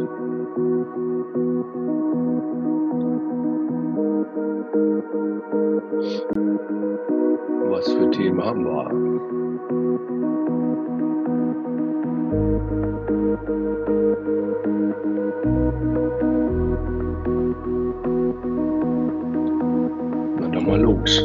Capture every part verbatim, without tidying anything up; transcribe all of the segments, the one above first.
Was für Themen haben wir? Na dann mal los.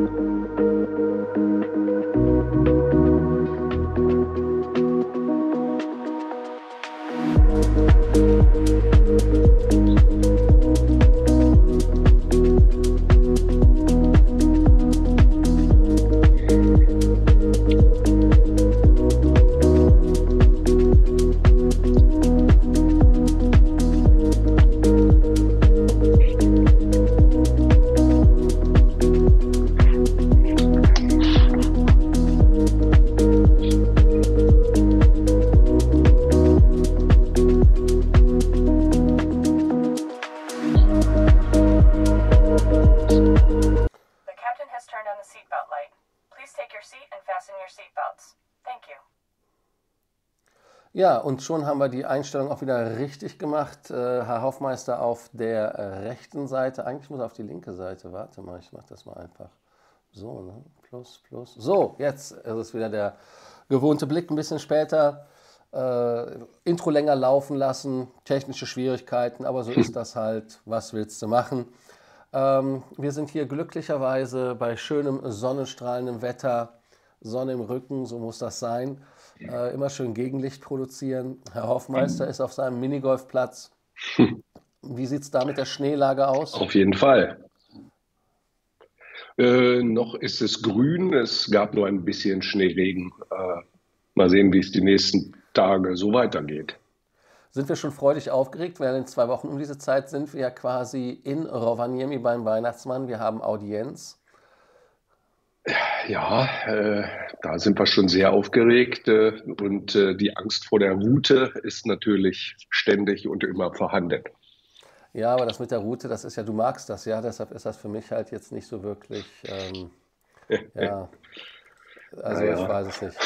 Ja, und schon haben wir die Einstellung auch wieder richtig gemacht. Äh, Herr Hoffmeister auf der äh, rechten Seite. Eigentlich muss er auf die linke Seite. Warte mal, ich mache das mal einfach. So, ne? Plus, plus. So, jetzt ist es wieder der gewohnte Blick. Ein bisschen später. Äh, Intro länger laufen lassen. Technische Schwierigkeiten, aber so ist das halt. Was willst du machen? Ähm, wir sind hier glücklicherweise bei schönem, sonnenstrahlendem Wetter. Sonne im Rücken, so muss das sein. Äh, immer schön Gegenlicht produzieren. Herr Hoffmeister ist auf seinem Minigolfplatz. Wie sieht es da mit der Schneelage aus? Auf jeden Fall. Äh, noch ist es grün, es gab nur ein bisschen Schneeregen. Äh, mal sehen, wie es die nächsten Tage so weitergeht. Sind wir schon freudig aufgeregt, weil in zwei Wochen um diese Zeit sind wir ja quasi in Rovaniemi beim Weihnachtsmann. Wir haben Audienz. Ja, äh, da sind wir schon sehr aufgeregt äh, und äh, die Angst vor der Route ist natürlich ständig und immer vorhanden. Ja, aber das mit der Route, das ist ja, du magst das, ja, deshalb ist das für mich halt jetzt nicht so wirklich, ähm, ja, also Naja. ich weiß es nicht.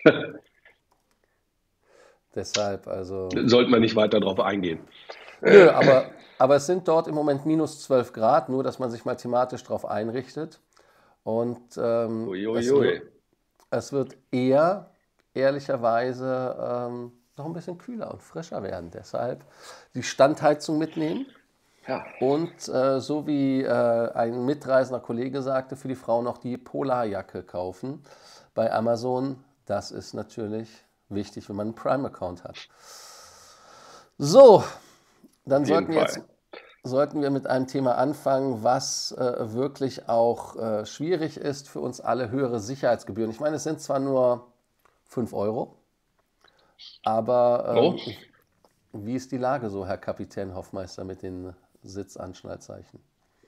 Deshalb, also... Sollte man nicht weiter darauf eingehen. Nö, aber, aber es sind dort im Moment minus zwölf Grad, nur dass man sich mal thematisch darauf einrichtet. Und ähm, Ui, ui, es, ui. wird, es wird eher, ehrlicherweise, ähm, noch ein bisschen kühler und frischer werden. Deshalb die Standheizung mitnehmen. Ja. Und äh, so wie äh, ein mitreisender Kollege sagte, für die Frau noch die Polarjacke kaufen bei Amazon. Das ist natürlich wichtig, wenn man einen Prime-Account hat. So, dann Auf jeden sollten wir Fall. jetzt sollten wir mit einem Thema anfangen, was äh, wirklich auch äh, schwierig ist für uns alle: höhere Sicherheitsgebühren. Ich meine, es sind zwar nur fünf Euro, aber ähm, Oh. wie ist die Lage so, Herr Kapitän Hoffmeister, mit den Sitzanschnallzeichen?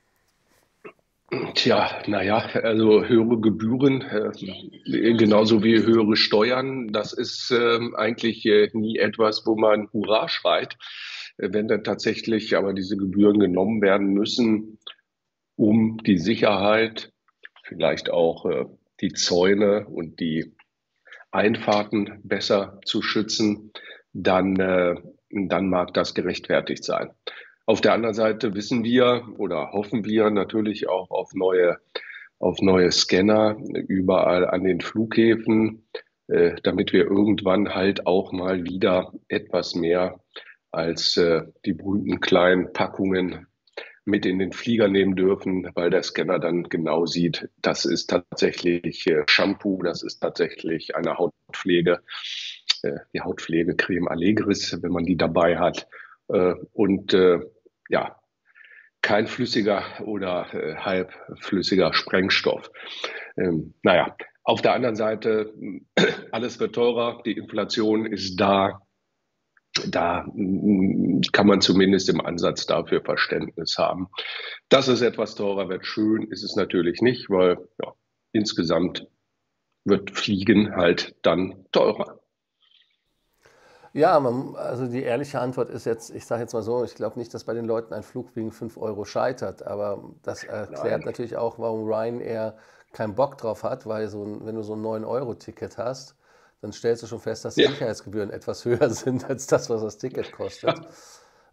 Tja, naja, also höhere Gebühren, äh, genauso wie höhere Steuern, das ist ähm, eigentlich äh, nie etwas, wo man Hurra schreit. Äh, Wenn dann tatsächlich aber diese Gebühren genommen werden müssen, um die Sicherheit, vielleicht auch äh, die Zäune und die Einfahrten besser zu schützen, dann, äh, dann mag das gerechtfertigt sein. Auf der anderen Seite wissen wir oder hoffen wir natürlich auch auf neue, auf neue Scanner überall an den Flughäfen, äh, damit wir irgendwann halt auch mal wieder etwas mehr als äh, die berühmten kleinen Packungen mit in den Flieger nehmen dürfen, weil der Scanner dann genau sieht, das ist tatsächlich äh, Shampoo, das ist tatsächlich eine Hautpflege, äh, die Hautpflegecreme Allegris, wenn man die dabei hat. Äh, und äh, ja, kein flüssiger oder äh, halbflüssiger Sprengstoff. Ähm, naja, auf der anderen Seite, alles wird teurer, die Inflation ist da. Da mm, kann man zumindest im Ansatz dafür Verständnis haben. Dass es etwas teurer wird, schön ist es natürlich nicht, weil ja, insgesamt wird Fliegen halt dann teurer. Ja, man, also die ehrliche Antwort ist jetzt, ich sage jetzt mal so, ich glaube nicht, dass bei den Leuten ein Flug wegen fünf Euro scheitert, aber das erklärt Nein. natürlich auch, warum Ryanair keinen Bock drauf hat, weil so ein, wenn du so ein neun Euro Ticket hast, dann stellst du schon fest, dass die Ja. Sicherheitsgebühren etwas höher sind als das, was das Ticket kostet.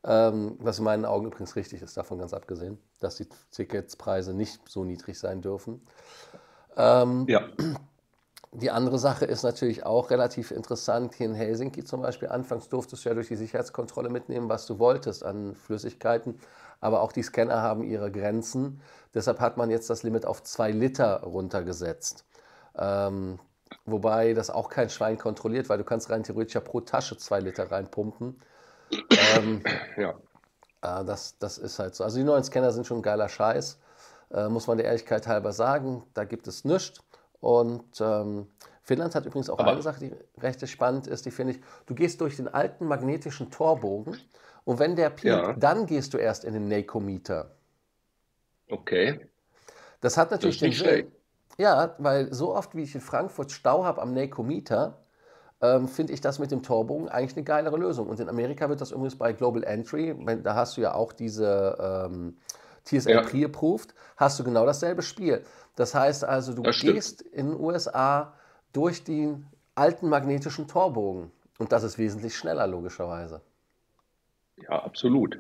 Ähm, was in meinen Augen übrigens richtig ist, davon ganz abgesehen, dass die Ticketspreise nicht so niedrig sein dürfen. Ähm, Ja, Die andere Sache ist natürlich auch relativ interessant. Hier in Helsinki zum Beispiel, anfangs durftest du ja durch die Sicherheitskontrolle mitnehmen, was du wolltest an Flüssigkeiten. Aber auch die Scanner haben ihre Grenzen. Deshalb hat man jetzt das Limit auf zwei Liter runtergesetzt. Ähm, wobei das auch kein Schwein kontrolliert, weil du kannst rein theoretisch ja pro Tasche zwei Liter reinpumpen. Ähm, ja. äh, das, das ist halt so. Also die neuen Scanner sind schon ein geiler Scheiß, äh, muss man der Ehrlichkeit halber sagen. Da gibt es nichts. Und ähm, Finnland hat übrigens auch eine Aber Sache, die recht spannend ist, die finde ich, du gehst durch den alten magnetischen Torbogen und wenn der piept, ja, dann gehst du erst in den Nakometer. okay. Das hat Das natürlich ist den nicht schlecht. Sinn, ja, weil so oft wie ich in Frankfurt Stau habe am Nakometer, ähm, finde ich das mit dem Torbogen eigentlich eine geilere Lösung. Und in Amerika wird das übrigens bei Global Entry, wenn, da hast du ja auch diese ähm, T S A Ja, Pre-Approved, hast du genau dasselbe Spiel. Das heißt also, du das stimmt. gehst in den U S A durch den alten magnetischen Torbogen. Und das ist wesentlich schneller, logischerweise. Ja, absolut.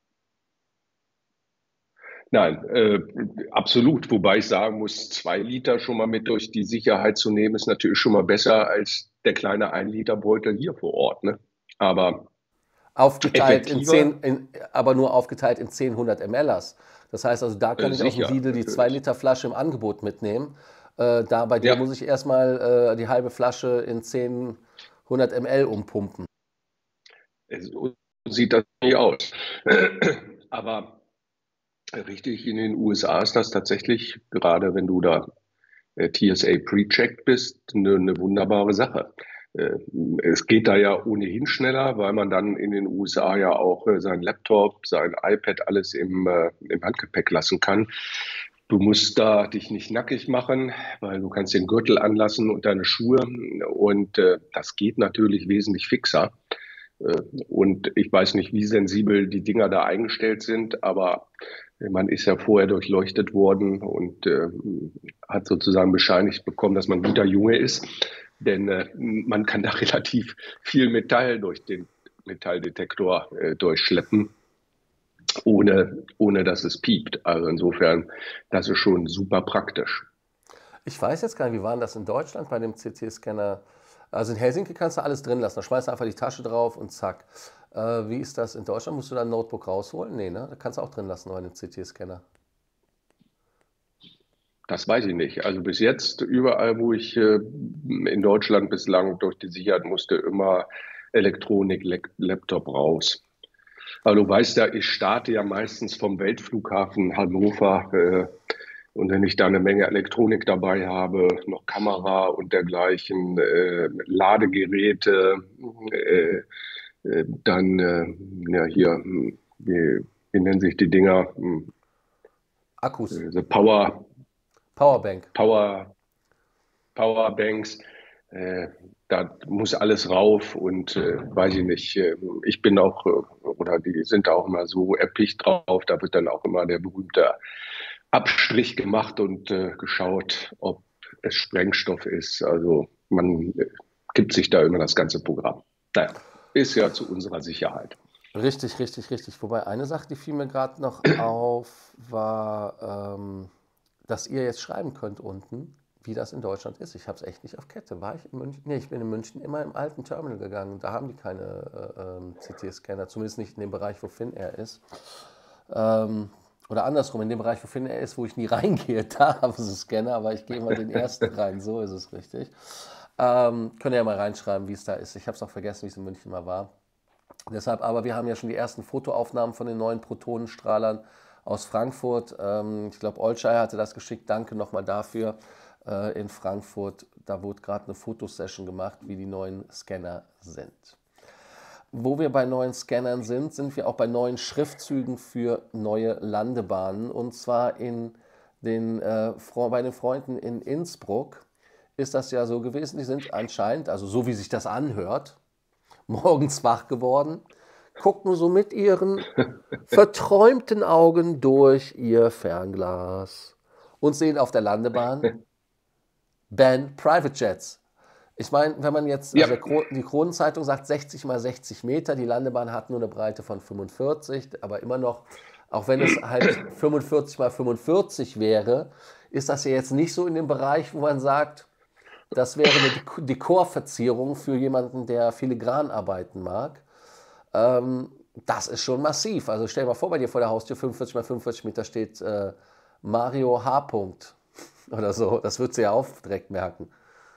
Nein, äh, absolut. Wobei ich sagen muss, zwei Liter schon mal mit durch die Sicherheit zu nehmen, ist natürlich schon mal besser als der kleine ein Liter Beutel hier vor Ort. Ne? Aber Aufgeteilt in effektiver, zehn, in, aber nur aufgeteilt in zehn hundert Milliliter. Das heißt also, da kann äh, ich aus dem sicher, Lidl die zwei natürlich. Liter Flasche im Angebot mitnehmen. Äh, da bei dir Ja, muss ich erstmal äh, die halbe Flasche in zehn, hundert Milliliter umpumpen. so sieht das nicht aus. Aber richtig, in den U S A ist das tatsächlich, gerade wenn du da äh, T S A pre-checked bist, eine, eine wunderbare Sache. Äh, Es geht da ja ohnehin schneller, weil man dann in den U S A ja auch äh, sein Laptop, sein iPad, alles im, äh, im Handgepäck lassen kann. Du musst da dich nicht nackig machen, weil du kannst den Gürtel anlassen und deine Schuhe. Und äh, das geht natürlich wesentlich fixer. Äh, Und ich weiß nicht, wie sensibel die Dinger da eingestellt sind, aber man ist ja vorher durchleuchtet worden und äh, hat sozusagen bescheinigt bekommen, dass man ein guter Junge ist. Denn äh, man kann da relativ viel Metall durch den Metalldetektor äh, durchschleppen, ohne, ohne dass es piept. Also insofern, das ist schon super praktisch. Ich weiß jetzt gar nicht, wie war denn das in Deutschland bei dem C T-Scanner? Also in Helsinki kannst du alles drin lassen. Da schmeißt du einfach die Tasche drauf und zack. Äh, wie ist das in Deutschland? Musst du da ein Notebook rausholen? Nee, ne? Da kannst du auch drin lassen bei einem C T-Scanner. Das weiß ich nicht. Also bis jetzt, überall, wo ich äh, in Deutschland bislang durch die Sicherheit musste, immer Elektronik, Lap- Laptop raus. Aber du weißt ja, ich starte ja meistens vom Weltflughafen Hannover. Äh, und wenn ich da eine Menge Elektronik dabei habe, noch Kamera und dergleichen, äh, Ladegeräte, äh, äh, dann, äh, ja, hier, hm, wie, wie nennen sich die Dinger? Hm, Akkus, äh, The Power, Powerbank. Power, Powerbanks, äh, da muss alles rauf und äh, weiß ich nicht, äh, ich bin auch, äh, oder die sind da auch immer so erpicht drauf, da wird dann auch immer der berühmte Abstrich gemacht und äh, geschaut, ob es Sprengstoff ist. Also man äh, gibt sich da immer das ganze Programm. Naja, ist ja zu unserer Sicherheit. Richtig, richtig, richtig. Wobei eine Sache, die fiel mir gerade noch auf, war, ähm, dass ihr jetzt schreiben könnt unten, wie das in Deutschland ist. Ich habe es echt nicht auf Kette. War ich in München? Nee, ich bin in München immer im alten Terminal gegangen. Da haben die keine äh, ähm, C T-Scanner, zumindest nicht in dem Bereich, wo Finnair ist. Ähm, oder andersrum, in dem Bereich, wo Finnair ist, wo ich nie reingehe, da haben sie Scanner, aber ich gehe immer den ersten rein. So ist es richtig. Ähm, könnt ihr ja mal reinschreiben, wie es da ist. Ich habe es auch vergessen, wie es in München mal war. Deshalb, aber wir haben ja schon die ersten Fotoaufnahmen von den neuen Protonenstrahlern aus Frankfurt. Ähm, ich glaube, Olshire hatte das geschickt. Danke nochmal dafür. Äh, in Frankfurt, da wurde gerade eine Fotosession gemacht, wie die neuen Scanner sind. Wo wir bei neuen Scannern sind, sind wir auch bei neuen Schriftzügen für neue Landebahnen. Und zwar in den, äh, bei den Freunden in Innsbruck ist das ja so gewesen. Die sind anscheinend, also so wie sich das anhört, morgens wach geworden, gucken so mit ihren verträumten Augen durch ihr Fernglas und sehen auf der Landebahn Ben Private Jets. Ich meine, wenn man jetzt, Ja, also der Kro die Kronenzeitung sagt sechzig mal sechzig Meter, die Landebahn hat nur eine Breite von fünfundvierzig, aber immer noch, auch wenn es halt fünfundvierzig mal fünfundvierzig wäre, ist das ja jetzt nicht so in dem Bereich, wo man sagt, das wäre eine Dek- Dekorverzierung für jemanden, der Filigranarbeiten mag. Ähm, Das ist schon massiv. Also stell dir mal vor, bei dir vor der Haustür fünfundvierzig mal fünfundvierzig Meter steht äh, Mario H. Punkt oder so. Das würdest du ja auch direkt merken.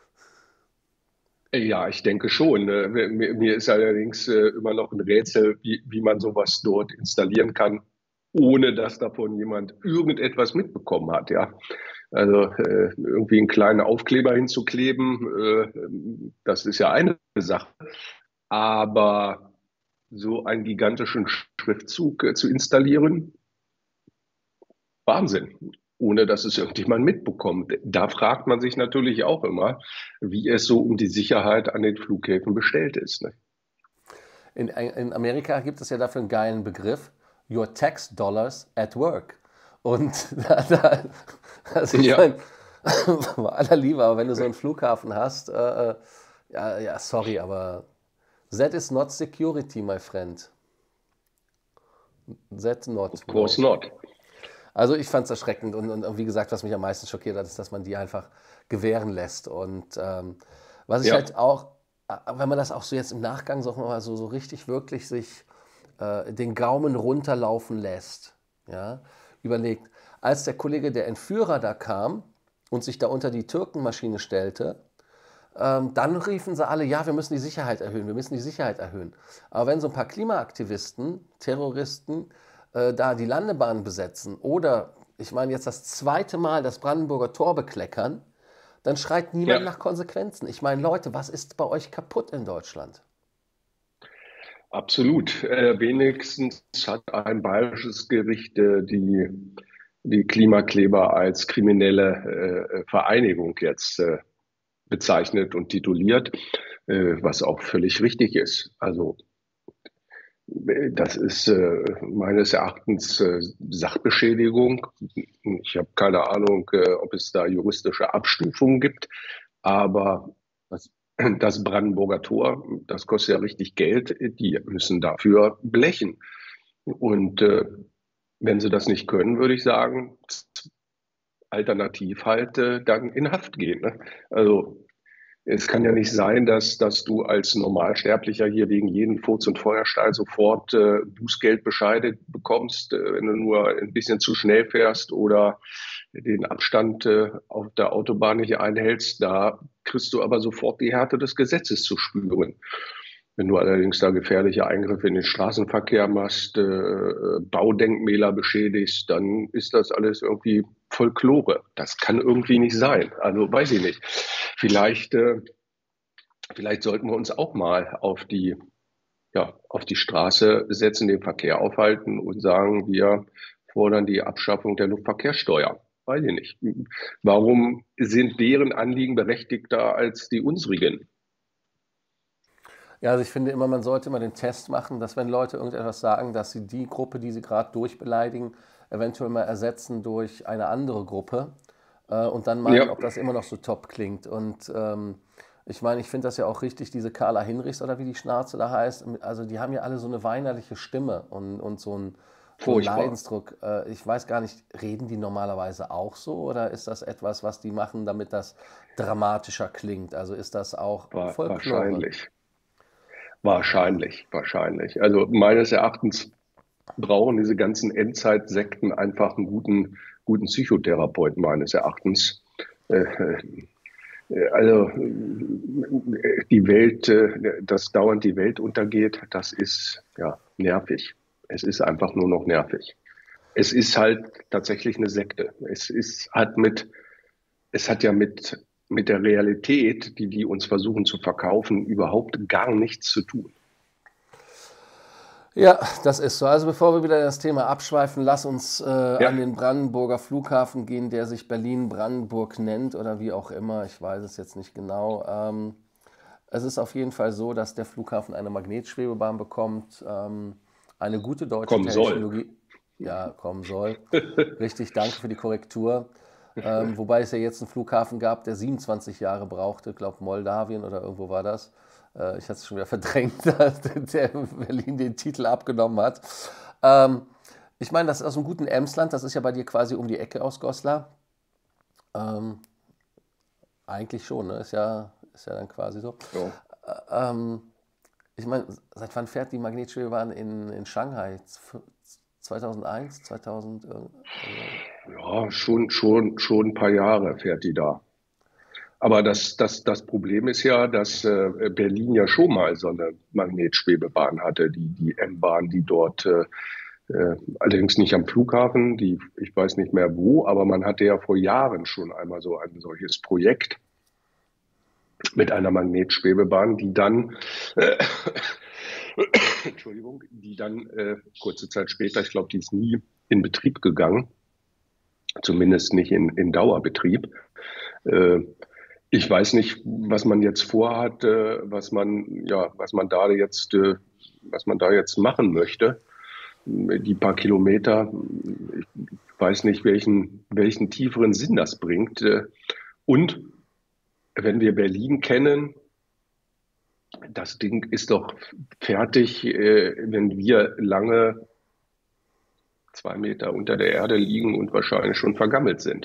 ja, ich denke schon. Äh, Mir, mir ist allerdings äh, immer noch ein Rätsel, wie, wie man sowas dort installieren kann, ohne dass davon jemand irgendetwas mitbekommen hat. Ja, also äh, irgendwie einen kleinen Aufkleber hinzukleben, äh, das ist ja eine Sache. Aber so einen gigantischen Schriftzug äh, zu installieren, Wahnsinn, ohne dass es irgendjemand mitbekommt. Da fragt man sich natürlich auch immer, wie es so um die Sicherheit an den Flughäfen bestellt ist. Ne? In, in Amerika gibt es ja dafür einen geilen Begriff, Your Tax Dollars at Work. Und da, da, also ich Ja, meine, bei aller Liebe, aber wenn du so einen Flughafen hast, äh, äh, ja, ja, sorry, aber that is not security, my friend. That not, of course no. not. Also ich fand es erschreckend und, und wie gesagt, was mich am meisten schockiert hat, ist, dass man die einfach gewähren lässt. Und ähm, was ich Ja, halt auch, äh, wenn man das auch so jetzt im Nachgang so, mal so, so richtig wirklich sich äh, den Gaumen runterlaufen lässt, ja, überlegt, als der Kollege, der Entführer da kam und sich da unter die Türkenmaschine stellte, ähm, dann riefen sie alle, ja, wir müssen die Sicherheit erhöhen, wir müssen die Sicherheit erhöhen. Aber wenn so ein paar Klimaaktivisten, Terroristen, äh, da die Landebahn besetzen oder, ich meine, jetzt das zweite Mal das Brandenburger Tor bekleckern, dann schreit niemand ja, nach Konsequenzen. Ich meine, Leute, was ist bei euch kaputt in Deutschland? absolut. Äh, wenigstens hat ein bayerisches Gericht äh, die, die Klimakleber als kriminelle äh, Vereinigung jetzt äh, bezeichnet und tituliert, äh, was auch völlig richtig ist. Also das ist äh, meines Erachtens äh, Sachbeschädigung. Ich habe keine Ahnung, äh, ob es da juristische Abstufungen gibt, aber das, das Brandenburger Tor, das kostet ja richtig Geld. Die müssen dafür blechen. Und äh, wenn sie das nicht können, würde ich sagen, alternativ halt äh, dann in Haft gehen. Ne? Also es kann ja nicht sein, dass, dass du als Normalsterblicher hier wegen jeden Furz und Feuerstahl sofort äh, Bußgeldbescheide bekommst, äh, wenn du nur ein bisschen zu schnell fährst oder den Abstand äh, auf der Autobahn nicht einhältst. Da kriegst du aber sofort die Härte des Gesetzes zu spüren. Wenn du allerdings da gefährliche Eingriffe in den Straßenverkehr machst, äh, Baudenkmäler beschädigst, dann ist das alles irgendwie Folklore. Das kann irgendwie nicht sein. Also weiß ich nicht. Vielleicht, äh, vielleicht sollten wir uns auch mal auf die, ja, auf die Straße setzen, den Verkehr aufhalten und sagen, wir fordern die Abschaffung der Luftverkehrssteuer. Weiß ich nicht. Warum sind deren Anliegen berechtigter als die unsrigen? Ja, also ich finde immer, man sollte immer den Test machen, dass wenn Leute irgendetwas sagen, dass sie die Gruppe, die sie gerade durchbeleidigen, eventuell mal ersetzen durch eine andere Gruppe äh, und dann meinen, Ja, ob das immer noch so top klingt. Und ähm, ich meine, ich finde das ja auch richtig, diese Carla Hinrichs oder wie die Schnauze da heißt, also die haben ja alle so eine weinerliche Stimme und, und so ein so ein furchtbar. Leidensdruck. Äh, ich weiß gar nicht, reden die normalerweise auch so oder ist das etwas, was die machen, damit das dramatischer klingt? Also ist das auch Wa- Folklore? Wahrscheinlich. Wahrscheinlich, wahrscheinlich. Also meines Erachtens brauchen diese ganzen Endzeitsekten einfach einen guten, guten Psychotherapeuten, meines Erachtens. Äh, äh, also äh, die Welt, äh, dass dauernd die Welt untergeht, das ist ja nervig. Es ist einfach nur noch nervig. Es ist halt tatsächlich eine Sekte. Es ist, hat mit, es hat ja mit, mit der Realität, die die uns versuchen zu verkaufen, überhaupt gar nichts zu tun. Ja, das ist so. Also bevor wir wieder das Thema abschweifen, lass uns äh, Ja, an den Brandenburger Flughafen gehen, der sich Berlin-Brandenburg nennt oder wie auch immer. Ich weiß es jetzt nicht genau. Ähm, es ist auf jeden Fall so, dass der Flughafen eine Magnetschwebebahn bekommt, ähm, eine gute deutsche kommen soll. Technologie, ja, kommen soll. Richtig, danke für die Korrektur. Ähm, wobei es ja jetzt einen Flughafen gab, der siebenundzwanzig Jahre brauchte, ich glaube Moldawien oder irgendwo war das. Äh, ich hatte es schon wieder verdrängt, dass der Berlin den Titel abgenommen hat. Ähm, ich meine, das ist aus einem guten Emsland, das ist ja bei dir quasi um die Ecke aus Goslar. Ähm, eigentlich schon, ne? Ist ja, ist ja dann quasi so. Ja. Ähm, ich meine, seit wann fährt die Magnetschwebebahn in, in Shanghai? zweitausendeins, zweitausend? Also, Ja, schon, schon, schon ein paar Jahre fährt die da. Aber das, das, das Problem ist ja, dass äh, Berlin ja schon mal so eine Magnetschwebebahn hatte, die, die M-Bahn, die dort, äh, äh, allerdings nicht am Flughafen, die, ich weiß nicht mehr wo, aber man hatte ja vor Jahren schon einmal so ein solches Projekt mit einer Magnetschwebebahn, die dann, äh, Entschuldigung, die dann äh, kurze Zeit später, ich glaube, die ist nie in Betrieb gegangen, zumindest nicht in, in Dauerbetrieb. Äh, Ich weiß nicht, was man jetzt vorhat, äh, was man, ja, was man da jetzt, äh, was man da jetzt machen möchte. Die paar Kilometer, ich weiß nicht, welchen, welchen tieferen Sinn das bringt. Äh, Und wenn wir Berlin kennen, das Ding ist doch fertig, äh, wenn wir lange zwei Meter unter der Erde liegen und wahrscheinlich schon vergammelt sind.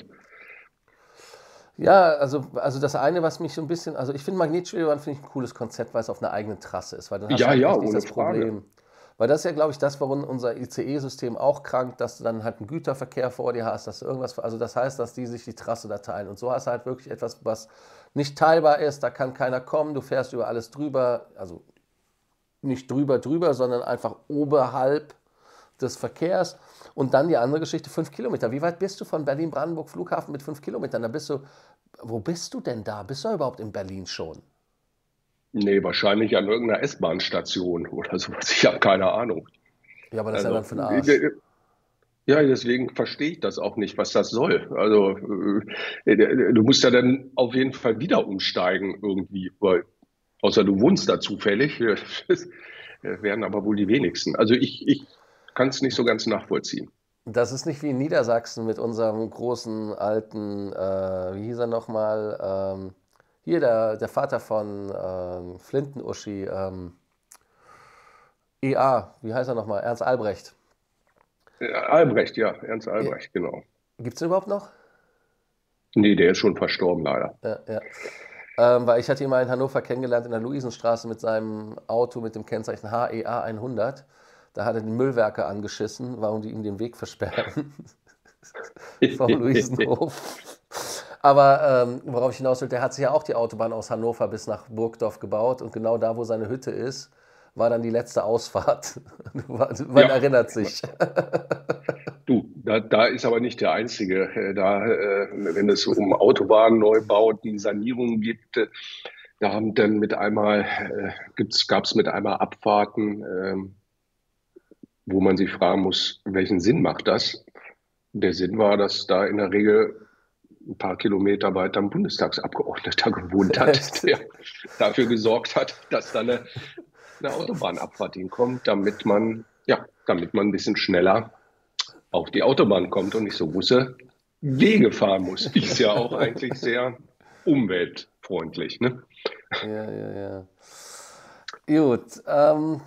ja, also, also das eine, was mich so ein bisschen, also ich finde Magnetschwebebahn finde ich ein cooles Konzept, weil es auf einer eigenen Trasse ist, weil dann hast du Ja, halt ja, echt nicht ohne das Frage. Problem. Weil das ist ja, glaube ich, das, warum unser I C E-System auch krankt, dass du dann halt einen Güterverkehr vor dir hast, dass du irgendwas, also das heißt, dass die sich die Trasse da teilen. Und so hast du halt wirklich etwas, was nicht teilbar ist, da kann keiner kommen, du fährst über alles drüber, also nicht drüber drüber, sondern einfach oberhalb des Verkehrs. Und dann die andere Geschichte, fünf Kilometer. Wie weit bist du von Berlin-Brandenburg Flughafen mit fünf Kilometern? Da bist du, wo bist du denn da? Bist du überhaupt in Berlin schon? Nee, wahrscheinlich an irgendeiner S-Bahn-Station oder sowas. Ich habe keine Ahnung. Ja, aber das ist ja dann Also, für den Arsch. äh, ja, deswegen verstehe ich das auch nicht, was das soll. Also, äh, du musst ja dann auf jeden Fall wieder umsteigen irgendwie, weil, außer du wohnst da zufällig, das werden aber wohl die wenigsten. Also ich, ich kann es nicht so ganz nachvollziehen. Das ist nicht wie in Niedersachsen mit unserem großen alten, äh, wie hieß er nochmal? Ähm, hier der, der Vater von ähm, Flinten-Uschi, ähm, E A, wie heißt er nochmal? Ernst Albrecht. Äh, Albrecht, ja, Ernst Albrecht, genau. Gibt es den überhaupt noch? Nee, der ist schon verstorben, leider. Ja, ja. Ähm, weil ich hatte ihn mal in Hannover kennengelernt in der Luisenstraße mit seinem Auto mit dem Kennzeichen H E A hundert. Da hat er den Müllwerker angeschissen, warum die ihm den Weg versperren vom Luisenhof. Aber ähm, worauf ich hinaus will, der hat sich ja auch die Autobahn aus Hannover bis nach Burgdorf gebaut und genau da, wo seine Hütte ist, war dann die letzte Ausfahrt. Man Ja, erinnert sich. du, da, da ist aber nicht der Einzige. Äh, Da, äh, wenn es um Autobahnneubauten, Sanierungen geht, äh, da haben dann mit einmal, äh, gibt's, gab es mit einmal Abfahrten, ähm, wo man sich fragen muss, welchen Sinn macht das? Der Sinn war, dass da in der Regel ein paar Kilometer weiter ein Bundestagsabgeordneter gewohnt hat, Echt? der dafür gesorgt hat, dass da eine, eine Autobahnabfahrt hinkommt, damit man, ja, damit man ein bisschen schneller auf die Autobahn kommt und nicht so große Wege fahren muss. Ist ja auch eigentlich sehr umweltfreundlich, ne? Ja, ja, ja. Gut. Ähm,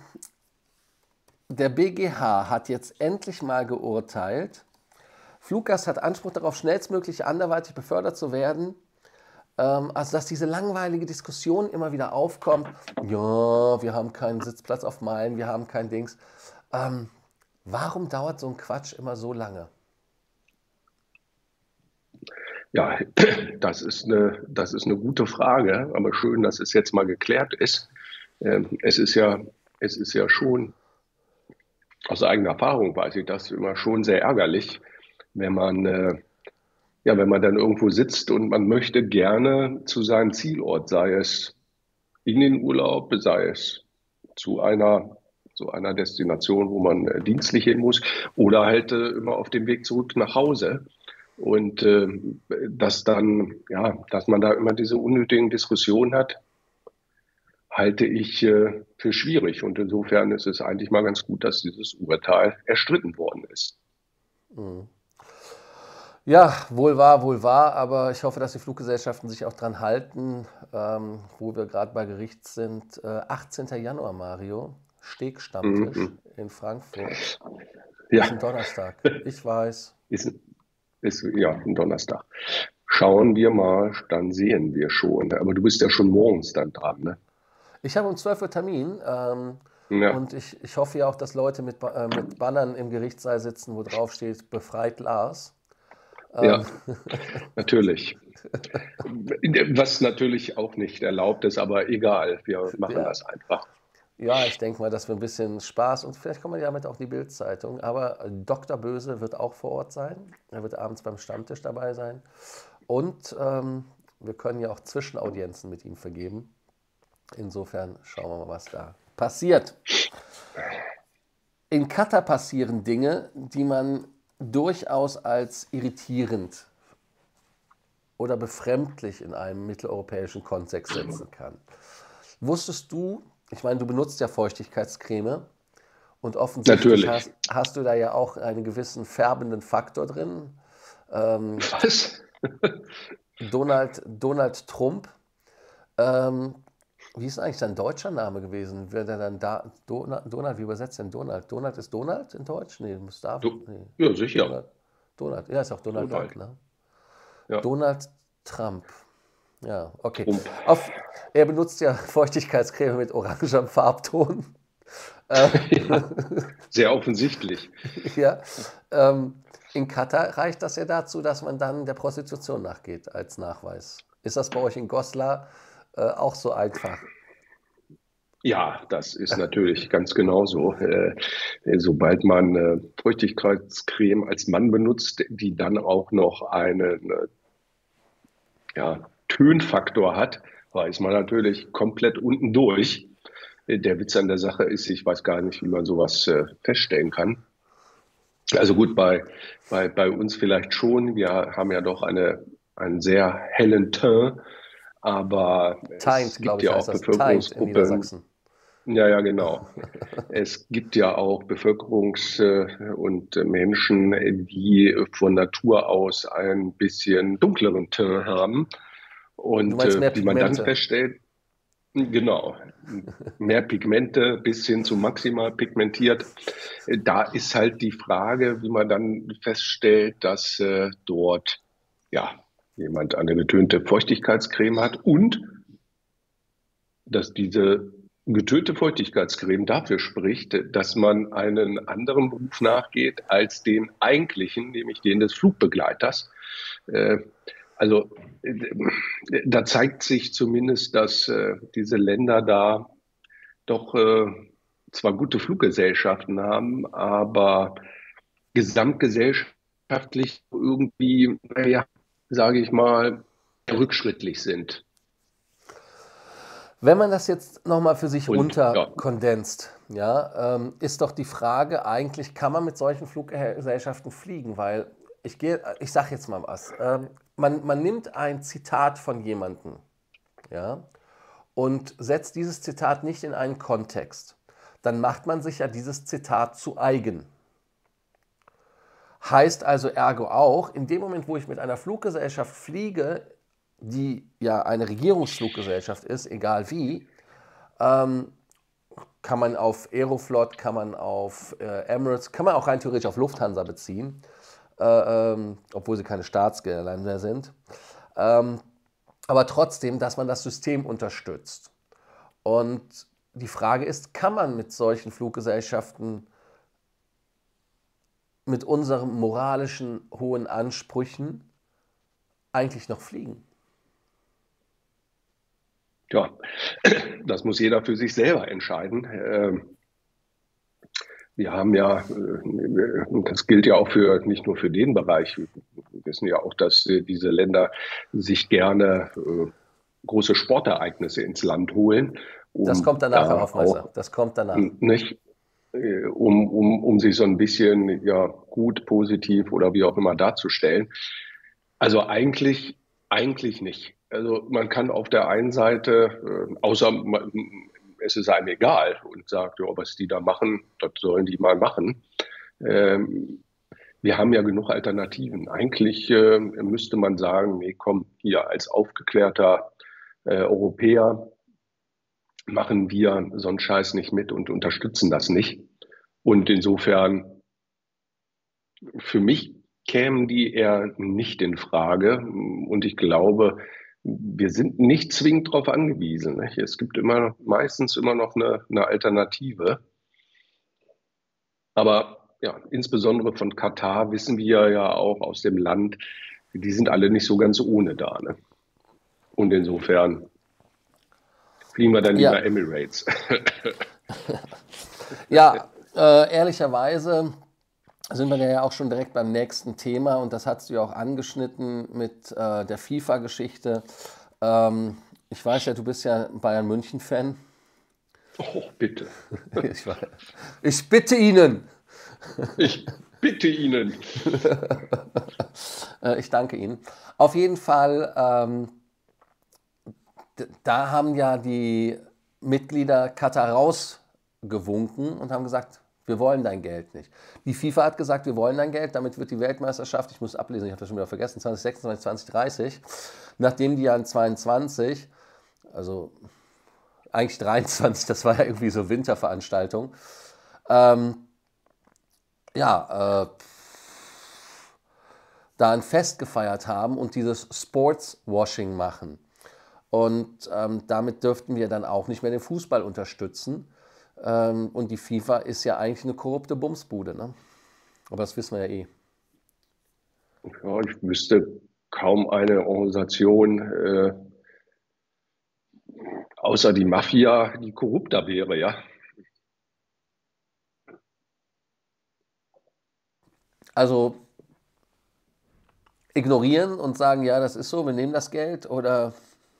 der B G H hat jetzt endlich mal geurteilt, Fluggast hat Anspruch darauf, schnellstmöglich anderweitig befördert zu werden. Ähm, also, dass diese langweilige Diskussion immer wieder aufkommt. Ja, wir haben keinen Sitzplatz auf Meilen, wir haben kein Dings. Ähm, warum dauert so ein Quatsch immer so lange? Ja, das ist eine, das ist eine gute Frage, aber schön, dass es jetzt mal geklärt ist. Ähm, es ist ja, es ist ja schon, aus eigener Erfahrung weiß ich das immer schon sehr ärgerlich, wenn man, äh, ja, wenn man dann irgendwo sitzt und man möchte gerne zu seinem Zielort, sei es in den Urlaub, sei es zu einer, zu einer Destination, wo man äh, dienstlich hin muss, oder halt äh, immer auf dem Weg zurück nach Hause. Und äh, dass dann, ja, dass man da immer diese unnötigen Diskussionen hat, halte ich äh, für schwierig. Und insofern ist es eigentlich mal ganz gut, dass dieses Urteil erstritten worden ist. Ja, wohl wahr, wohl wahr, aber ich hoffe, dass die Fluggesellschaften sich auch dran halten, ähm, wo wir gerade bei Gericht sind. Äh, achtzehnter Januar, Mario, Steak-Stammtisch Mhm. in Frankfurt. Ist Ja, ein Donnerstag. Ich weiß. ist, ist ja ein Donnerstag. Schauen wir mal, dann sehen wir schon. Aber du bist ja schon morgens dann dran, ne? Ich habe um zwölf Uhr Termin ähm, Ja, und ich, ich hoffe ja auch, dass Leute mit, Ba- äh, mit Bannern im Gerichtssaal sitzen, wo drauf steht, befreit Lars. Ähm, ja, natürlich. Was natürlich auch nicht erlaubt ist, aber egal, wir machen ja, das einfach. ja, ich denke mal, dass wir ein bisschen Spaß und vielleicht kommen wir ja mit auf die Bild-Zeitung. Aber äh, Doktor Böse wird auch vor Ort sein. Er wird abends beim Stammtisch dabei sein. Und ähm, wir können ja auch Zwischenaudienzen mit ihm vergeben. Insofern schauen wir mal, was da passiert. In Katar passieren Dinge, die man durchaus als irritierend oder befremdlich in einem mitteleuropäischen Kontext setzen kann. Wusstest du, ich meine, du benutzt ja Feuchtigkeitscreme und offensichtlich Natürlich. hast, hast du da ja auch einen gewissen färbenden Faktor drin. Ähm, Was? Donald, Donald Trump, ähm, wie ist eigentlich sein deutscher Name gewesen? Wäre der dann da, Donald, Donald, wie übersetzt denn Donald? Donald ist Donald in Deutsch? Nee, Mustafa, Du, nee. ja, sicher. Donald, Donald, ja, ist auch Donald Duck, Donald. ne? Ja, Donald Trump. Ja, okay. Trump. Auf, er benutzt ja Feuchtigkeitscreme mit orangem Farbton. Äh, Ja, sehr offensichtlich. ja, ähm, in Katar reicht das ja dazu, dass man dann der Prostitution nachgeht als Nachweis. Ist das bei euch in Goslar äh, auch so einfach? Ja, das ist natürlich ganz genauso. Äh, sobald man äh, Feuchtigkeitscreme als Mann benutzt, die dann auch noch einen äh, ja, Tönfaktor hat, weiß man natürlich komplett unten durch. Äh, Der Witz an der Sache ist, ich weiß gar nicht, wie man sowas äh, feststellen kann. Also gut, bei, bei, bei uns vielleicht schon. Wir haben ja doch eine, einen sehr hellen Teint, aber es Teint, glaube gibt ich, ja heißt auch das. Teint in Bevölkerungsgruppen, Niedersachsen. ja, ja, genau. Es gibt ja auch Bevölkerungs- äh, und äh, Menschen, äh, die von Natur aus ein bisschen dunkleren Teint haben. Du Und meinst äh, mehr wie man dann Pigmente. feststellt, genau, mehr Pigmente bis hin zu maximal pigmentiert. Äh, Da ist halt die Frage, wie man dann feststellt, dass äh, dort ja jemand eine getönte Feuchtigkeitscreme hat und dass diese getönte Feuchtigkeitscreme dafür spricht, dass man einen anderen Beruf nachgeht als den eigentlichen, nämlich den des Flugbegleiters. Äh, also äh, da zeigt sich zumindest, dass äh, diese Länder da doch äh, zwar gute Fluggesellschaften haben, aber gesamtgesellschaftlich irgendwie, naja, sage ich mal, rückschrittlich sind. Wenn man das jetzt nochmal für sich Und ja, runterkondenst, ja, ähm, ist doch die Frage, eigentlich kann man mit solchen Fluggesellschaften fliegen, weil ich gehe, ich sage jetzt mal was. Ähm, man, man nimmt ein Zitat von jemandem, ja, und setzt dieses Zitat nicht in einen Kontext. Dann macht man sich ja dieses Zitat zu eigen. Heißt also ergo auch, in dem Moment, wo ich mit einer Fluggesellschaft fliege, die ja eine Regierungsfluggesellschaft ist, egal wie, ähm, kann man auf Aeroflot, kann man auf äh, Emirates, kann man auch rein theoretisch auf Lufthansa beziehen, äh, ähm, obwohl sie keine Staatsairline mehr sind. Ähm, aber trotzdem, dass man das System unterstützt. Und die Frage ist, kann man mit solchen Fluggesellschaften mit unseren moralischen hohen Ansprüchen eigentlich noch fliegen? ja, das muss jeder für sich selber entscheiden. Ähm, Wir haben ja, äh, und das gilt ja auch für nicht nur für den Bereich. Wir wissen ja auch, dass äh, diese Länder sich gerne äh, große Sportereignisse ins Land holen, Das um kommt danach, Herr da Hoffmeister. auch Das kommt danach. nicht, äh, um, um, um sich so ein bisschen ja gut, positiv oder wie auch immer darzustellen. Also eigentlich, eigentlich nicht. Also man kann auf der einen Seite, äh, außer man, es ist einem egal und sagt, ja, was die da machen, das sollen die mal machen. Ähm, wir haben ja genug Alternativen. Eigentlich äh, müsste man sagen, nee, komm, hier als aufgeklärter äh, Europäer machen wir so einen Scheiß nicht mit und unterstützen das nicht. Und insofern, für mich kämen die eher nicht in Frage. Und ich glaube, wir sind nicht zwingend darauf angewiesen. Nicht? Es gibt immer meistens immer noch eine, eine Alternative. Aber ja, insbesondere von Katar wissen wir ja auch aus dem Land, die sind alle nicht so ganz ohne da. Ne? Und insofern fliegen wir dann Ja, lieber Emirates. ja, äh, ehrlicherweise sind wir ja auch schon direkt beim nächsten Thema und das hast du ja auch angeschnitten mit äh, der FIFA-Geschichte. Ähm, ich weiß ja, du bist ja Bayern München-Fan. Oh, bitte. Ich, weiß- ich bitte Ihnen. Ich bitte Ihnen. Äh, ich danke Ihnen. Auf jeden Fall, ähm, d- da haben ja die Mitglieder Katar rausgewunken und haben gesagt, wir wollen dein Geld nicht. Die FIFA hat gesagt, wir wollen dein Geld, damit wird die Weltmeisterschaft, ich muss ablesen, ich habe das schon wieder vergessen, zwanzig sechsundzwanzig, zwanzig dreißig, nachdem die ja in zweiundzwanzig, also eigentlich dreiundzwanzig, das war ja irgendwie so Winterveranstaltung, ähm, ja, äh, da ein Fest gefeiert haben und dieses Sportswashing machen. Und ähm, damit dürften wir dann auch nicht mehr den Fußball unterstützen. Ähm, und die FIFA ist ja eigentlich eine korrupte Bumsbude, ne? Aber das wissen wir ja eh. Ja, ich wüsste kaum eine Organisation, äh, außer die Mafia, die korrupter wäre, ja. Also ignorieren und sagen, ja, das ist so, wir nehmen das Geld oder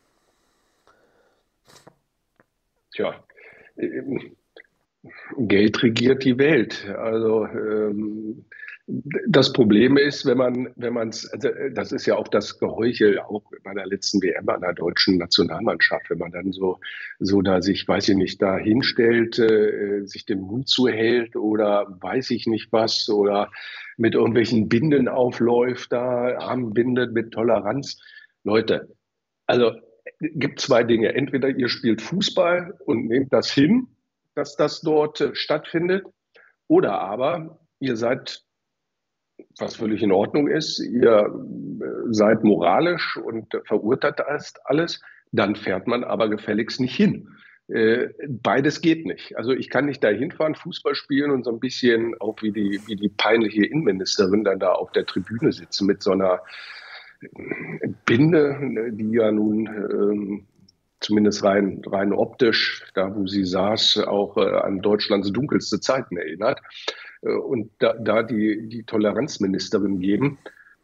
Tja, ähm, Geld regiert die Welt. Also ähm, das Problem ist, wenn man, wenn man es, also das ist ja auch das Geheuchel auch bei der letzten W M an der deutschen Nationalmannschaft, wenn man dann so, so da sich, weiß ich nicht, da hinstellt, äh, sich den Mund zuhält oder weiß ich nicht was oder mit irgendwelchen Binden aufläuft, da Armbindet mit Toleranz. Leute, also gibt zwei Dinge. Entweder ihr spielt Fußball und nehmt das hin, dass das dort äh, stattfindet, oder aber ihr seid, was völlig in Ordnung ist, ihr äh, seid moralisch und verurteilt das alles, dann fährt man aber gefälligst nicht hin. Äh, beides geht nicht. Also ich kann nicht da hinfahren, Fußball spielen und so ein bisschen auch wie die, wie die peinliche Innenministerin dann da auf der Tribüne sitzen mit so einer Binde, die ja nun ähm, zumindest rein, rein optisch, da wo sie saß, auch äh, an Deutschlands dunkelste Zeiten erinnert. Äh, und da, da die, die Toleranzministerin geben,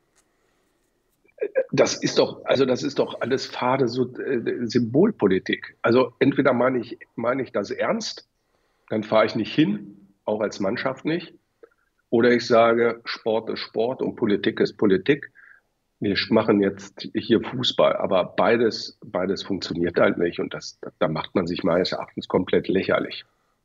das ist doch, also das ist doch alles fade so, äh, Symbolpolitik. Also entweder meine ich, meine ich das ernst, dann fahre ich nicht hin, auch als Mannschaft nicht. Oder ich sage, Sport ist Sport und Politik ist Politik. Wir machen jetzt hier Fußball, aber beides, beides funktioniert halt nicht und das, da macht man sich meines Erachtens komplett lächerlich.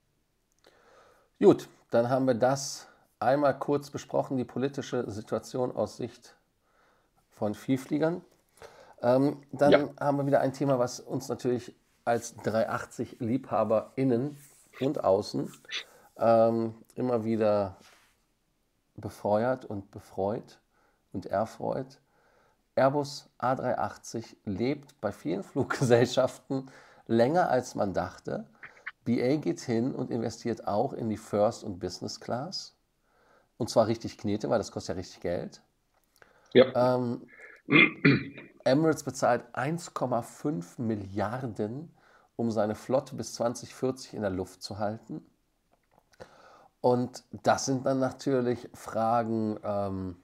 gut, dann haben wir das einmal kurz besprochen, die politische Situation aus Sicht von Vielfliegern. Ähm, Ja, dann haben wir wieder ein Thema, was uns natürlich als dreihundertachtzig-LiebhaberInnen und außen ähm, immer wieder befeuert und befreut und erfreut. Airbus A drei achtzig lebt bei vielen Fluggesellschaften länger als man dachte. B A geht hin und investiert auch in die First- und Business Class. Und zwar richtig Knete, weil das kostet ja richtig Geld. ja, Ähm, Emirates bezahlt eins Komma fünf Milliarden, um seine Flotte bis zwanzig vierzig in der Luft zu halten. Und das sind dann natürlich Fragen, ähm,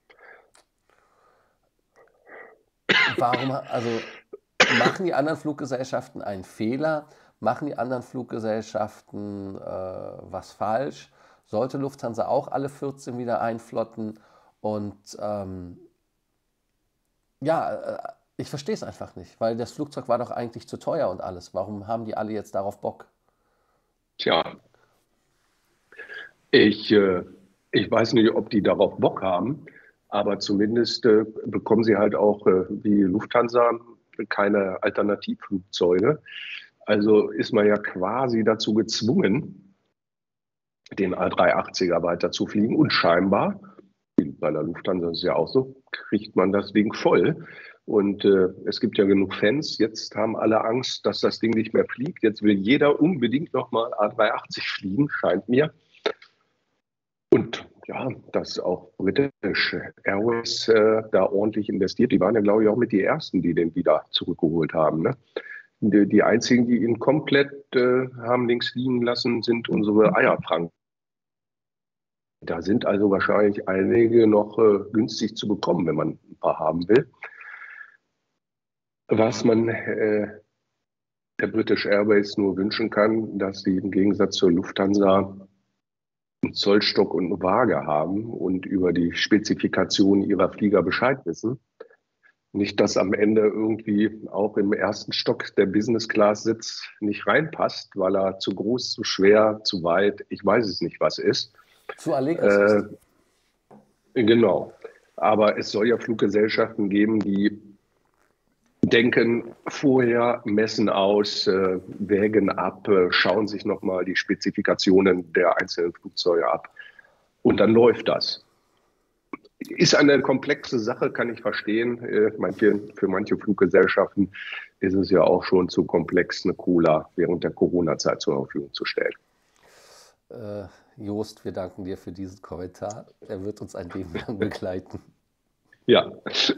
warum, also machen die anderen Fluggesellschaften einen Fehler? Machen die anderen Fluggesellschaften äh, was falsch? Sollte Lufthansa auch alle vierzehn wieder einflotten? Und ähm, ja, äh, ich verstehe es einfach nicht, weil das Flugzeug war doch eigentlich zu teuer und alles. Warum haben die alle jetzt darauf Bock? tja, ich, äh, Ich weiß nicht, ob die darauf Bock haben, aber zumindest äh, bekommen sie halt auch äh, wie Lufthansa keine Alternativflugzeuge. Also ist man ja quasi dazu gezwungen, den A drei achtziger weiter zu fliegen. Und scheinbar, bei der Lufthansa ist es ja auch so, kriegt man das Ding voll. Und äh, es gibt ja genug Fans. Jetzt haben alle Angst, dass das Ding nicht mehr fliegt. Jetzt will jeder unbedingt nochmal A drei achtzig fliegen, scheint mir. Und ja, dass auch British Airways äh, da ordentlich investiert. Die waren ja, glaube ich, auch mit die Ersten, die den wieder zurückgeholt haben. Ne? Die, die einzigen, die ihn komplett äh, haben links liegen lassen, sind unsere Eierfranken. Da sind also wahrscheinlich einige noch äh, günstig zu bekommen, wenn man ein paar haben will. Was man äh, der British Airways nur wünschen kann, dass sie im Gegensatz zur Lufthansa einen Zollstock und eine Waage haben und über die Spezifikation ihrer Flieger Bescheid wissen. Nicht, dass am Ende irgendwie auch im ersten Stock der Business-Class-Sitz nicht reinpasst, weil er zu groß, zu schwer, zu weit, ich weiß es nicht, was ist. Zu Allegris äh, ist. Genau. Aber es soll ja Fluggesellschaften geben, die denken vorher, messen aus, äh, wägen ab, äh, schauen sich nochmal die Spezifikationen der einzelnen Flugzeuge ab. Und dann läuft das. Ist eine komplexe Sache, kann ich verstehen. Äh, manche, für manche Fluggesellschaften ist es ja auch schon zu komplex, eine Cola während der Corona-Zeit zur Verfügung zu stellen. Äh, Jost, wir danken dir für diesen Kommentar. Er wird uns ein Leben lang begleiten. Ja.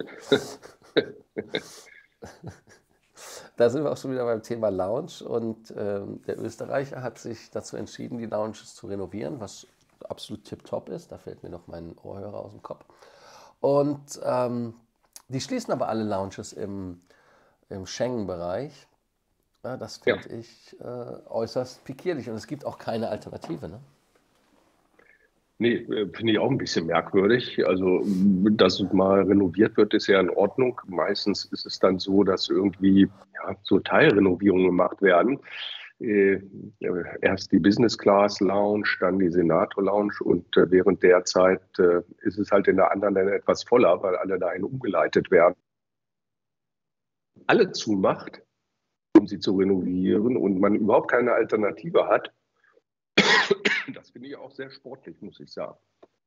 Da sind wir auch schon wieder beim Thema Lounge und ähm, der Österreicher hat sich dazu entschieden, die Lounges zu renovieren, was absolut tipptopp ist. Da fällt mir noch mein Ohrhörer aus dem Kopf. Und ähm, die schließen aber alle Lounges im, im Schengen-Bereich. Ja, das finde ja. ich äh, äußerst pikierlich und es gibt auch keine Alternative, ne? Nee, finde ich auch ein bisschen merkwürdig. Also, dass es mal renoviert wird, ist ja in Ordnung. Meistens ist es dann so, dass irgendwie ja, so Teilrenovierungen gemacht werden. Äh, erst die Business Class Lounge, dann die Senator Lounge und äh, während der Zeit äh, ist es halt in der anderen dann etwas voller, weil alle dahin umgeleitet werden. Alle zumacht, um sie zu renovieren und man überhaupt keine Alternative hat. Das finde ich auch sehr sportlich, muss ich sagen.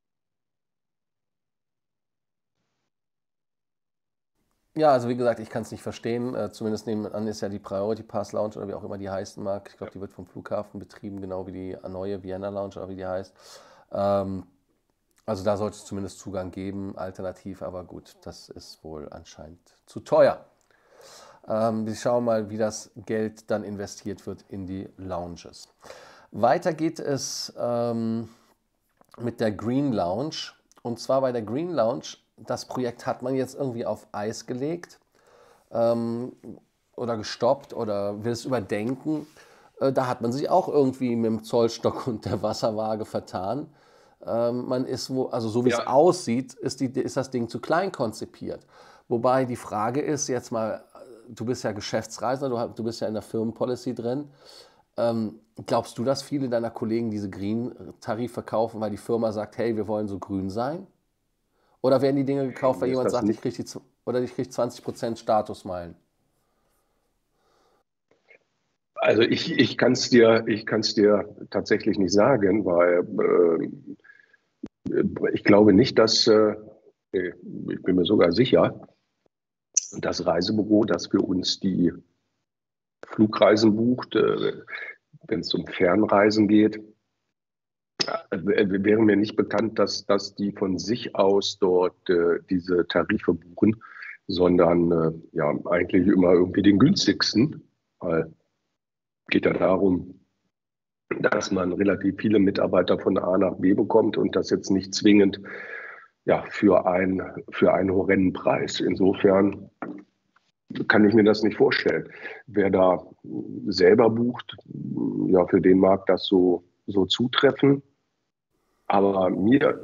Ja, also wie gesagt, ich kann es nicht verstehen. Äh, zumindest nebenan ist ja die Priority Pass Lounge oder wie auch immer die heißen mag. Ich glaube, die wird vom Flughafen betrieben, genau wie die neue Vienna Lounge oder wie die heißt. Ähm, also da sollte es zumindest Zugang geben, alternativ, aber gut, das ist wohl anscheinend zu teuer. Ähm, wir schauen mal, wie das Geld dann investiert wird in die Lounges. Weiter geht es ähm, mit der Green Lounge. Und zwar bei der Green Lounge, das Projekt hat man jetzt irgendwie auf Eis gelegt ähm, oder gestoppt oder will es überdenken. Äh, da hat man sich auch irgendwie mit dem Zollstock und der Wasserwaage vertan. Ähm, man ist, wo, also so wie ja. es aussieht, ist, die, ist das Ding zu klein konzipiert. Wobei die Frage ist jetzt mal, du bist ja Geschäftsreisender, du, du bist ja in der Firmenpolicy drin. Ähm, glaubst du, dass viele deiner Kollegen diese Green-Tarif verkaufen, weil die Firma sagt, hey, wir wollen so grün sein? Oder werden die Dinge gekauft, weil jemand sagt, ich kriege die, oder ich kriege zwanzig Prozent Statusmeilen? Also ich, ich kann es dir, ich kann's dir tatsächlich nicht sagen, weil äh, ich glaube nicht, dass, äh, ich bin mir sogar sicher, das Reisebüro, das für uns die Flugreisen bucht, äh, wenn es um Fernreisen geht, wäre mir nicht bekannt, dass, dass die von sich aus dort äh, diese Tarife buchen, sondern äh, ja eigentlich immer irgendwie den günstigsten. Weil geht ja darum, dass man relativ viele Mitarbeiter von A nach B bekommt und das jetzt nicht zwingend ja, für, ein, für einen horrenden Preis. Insofern kann ich mir das nicht vorstellen. Wer da selber bucht, ja, für den mag das so, so zutreffen. Aber mir,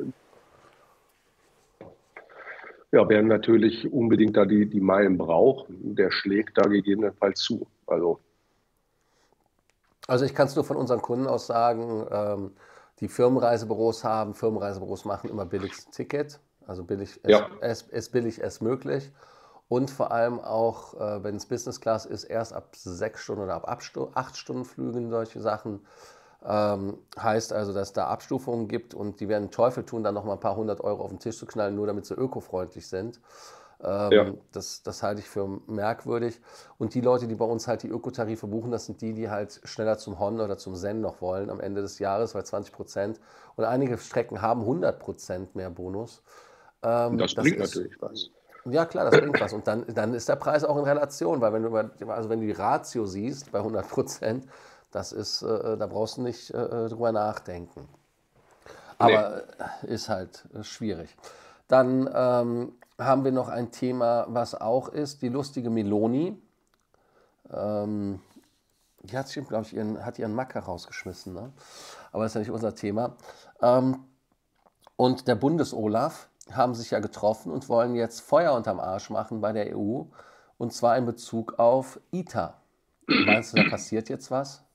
ja, wer natürlich unbedingt da die, die Meilen braucht, der schlägt da gegebenenfalls zu. Also, also ich kann es nur von unseren Kunden aus sagen, ähm, die Firmenreisebüros haben. Firmenreisebüros machen immer billigstes Ticket, also billig, Ja, es, es, es billig als möglich. Und vor allem auch, äh, wenn es Business Class ist, erst ab sechs Stunden oder ab Abstu- acht Stunden Flügen, solche Sachen. Ähm, heißt also, dass es da Abstufungen gibt und die werden den Teufel tun, dann nochmal ein paar hundert Euro auf den Tisch zu knallen, nur damit sie ökofreundlich sind. ja, Ähm, das, das halte ich für merkwürdig. Und die Leute, die bei uns halt die Ökotarife buchen, das sind die, die halt schneller zum Hon oder zum Zen noch wollen am Ende des Jahres, weil zwanzig Prozent. Und einige Strecken haben hundert Prozent mehr Bonus. Ähm, das das bringt ist, natürlich was. ja klar, das bringt was. Und dann, dann ist der Preis auch in Relation, weil wenn du, über- also wenn du die Ratio siehst bei hundert Prozent, das ist, äh, da brauchst du nicht äh, drüber nachdenken. Nee. Aber äh, ist halt äh, schwierig. Dann ähm, haben wir noch ein Thema, was auch ist, die lustige Meloni. Ähm, die hat, glaube ich, ihren, hat ihren Macker rausgeschmissen, ne? Aber das ist ja nicht unser Thema. Ähm, und der Bundes-Olaf haben sich ja getroffen und wollen jetzt Feuer unterm Arsch machen bei der E U. Und zwar in Bezug auf ITER. Meinst du, da passiert jetzt was?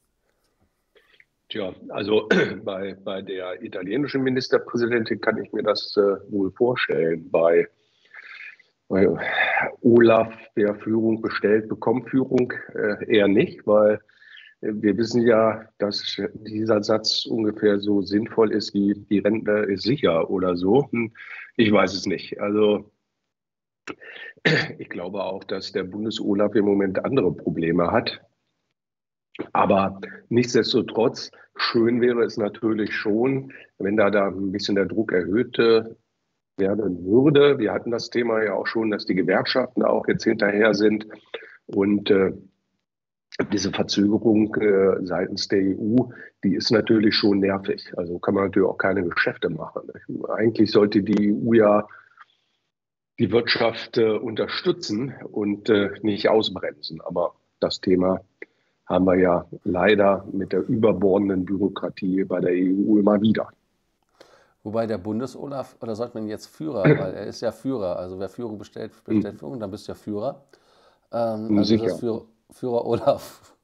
Tja, also bei, bei der italienischen Ministerpräsidentin kann ich mir das äh, wohl vorstellen. Bei, bei Olaf, wer Führung bestellt, bekommt Führung äh, eher nicht, weil äh, wir wissen ja, dass dieser Satz ungefähr so sinnvoll ist wie die Rente ist sicher oder so. Hm, Ich weiß es nicht. Also ich glaube auch, dass der Bundes-Olaf im Moment andere Probleme hat. Aber nichtsdestotrotz, schön wäre es natürlich schon, wenn da, da ein bisschen der Druck erhöht äh, werden würde. Wir hatten das Thema ja auch schon, dass die Gewerkschaften auch jetzt hinterher sind. Und äh, diese Verzögerung äh, seitens der E U, die ist natürlich schon nervig. Also kann man natürlich auch keine Geschäfte machen. Eigentlich sollte die E U ja die Wirtschaft äh, unterstützen und äh, nicht ausbremsen. Aber das Thema haben wir ja leider mit der überbordenden Bürokratie bei der E U immer wieder. Wobei der Bundes-Olaf, oder sollte man jetzt Führer, weil er ist ja Führer, also wer Führung bestellt, bestellt Führung, dann bist du ja Führer. Ähm, also ist das Sicher. Führer, Führer Olaf.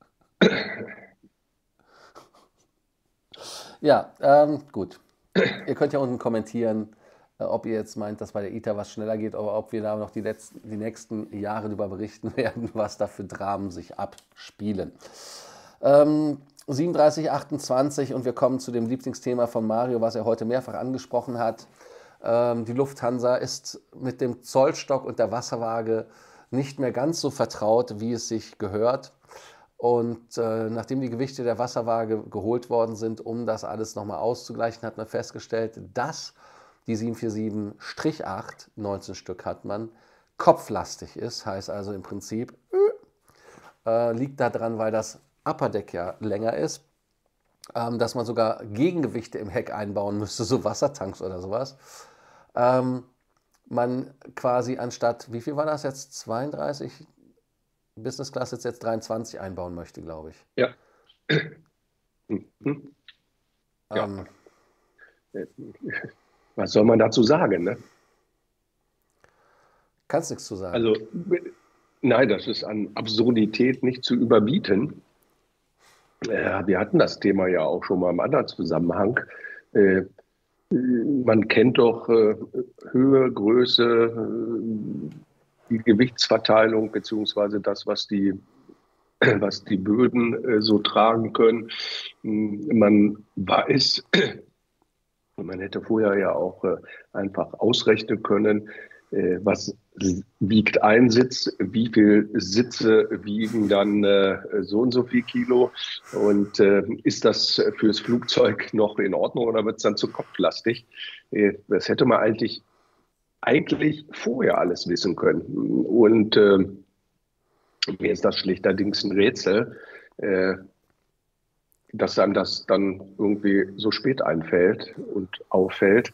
Ja, ähm, gut. Ihr könnt ja unten kommentieren, äh, ob ihr jetzt meint, dass bei der ITER was schneller geht, oder ob wir da noch die, letzten, die nächsten Jahre darüber berichten werden, was da für Dramen sich abspielen. Ähm, siebenunddreißig, achtundzwanzig und wir kommen zu dem Lieblingsthema von Mario, was er heute mehrfach angesprochen hat. Ähm, die Lufthansa ist mit dem Zollstock und der Wasserwaage nicht mehr ganz so vertraut, wie es sich gehört. Und äh, nachdem die Gewichte der Wasserwaage geholt worden sind, um das alles nochmal auszugleichen, hat man festgestellt, dass die sieben vier sieben acht, neunzehn Stück hat man, kopflastig ist. Heißt also im Prinzip, äh, liegt daran, weil das Upper Deck ja länger ist, ähm, dass man sogar Gegengewichte im Heck einbauen müsste, so Wassertanks oder sowas. Ähm, man quasi anstatt, wie viel war das jetzt? zweiunddreißig? Business Class jetzt, jetzt dreiundzwanzig einbauen möchte, glaube ich. Ja. Mhm. Ja. Ähm, Was soll man dazu sagen, ne? kannst nichts zu sagen. Also, nein, das ist an Absurdität nicht zu überbieten. Äh, wir hatten das Thema ja auch schon mal im anderen Zusammenhang. Äh, man kennt doch äh, Höhe, Größe, äh, die Gewichtsverteilung beziehungsweise das, was die, was die Böden äh, so tragen können. Man weiß, man hätte vorher ja auch äh, einfach ausrechnen können, äh, was wiegt ein Sitz, wie viel Sitze wiegen dann äh, so und so viel Kilo und äh, ist das fürs Flugzeug noch in Ordnung oder wird es dann zu kopflastig? Äh, das hätte man eigentlich, eigentlich vorher alles wissen können. Und äh, mir ist das schlechterdings ein Rätsel, äh, dass einem das dann irgendwie so spät einfällt und auffällt.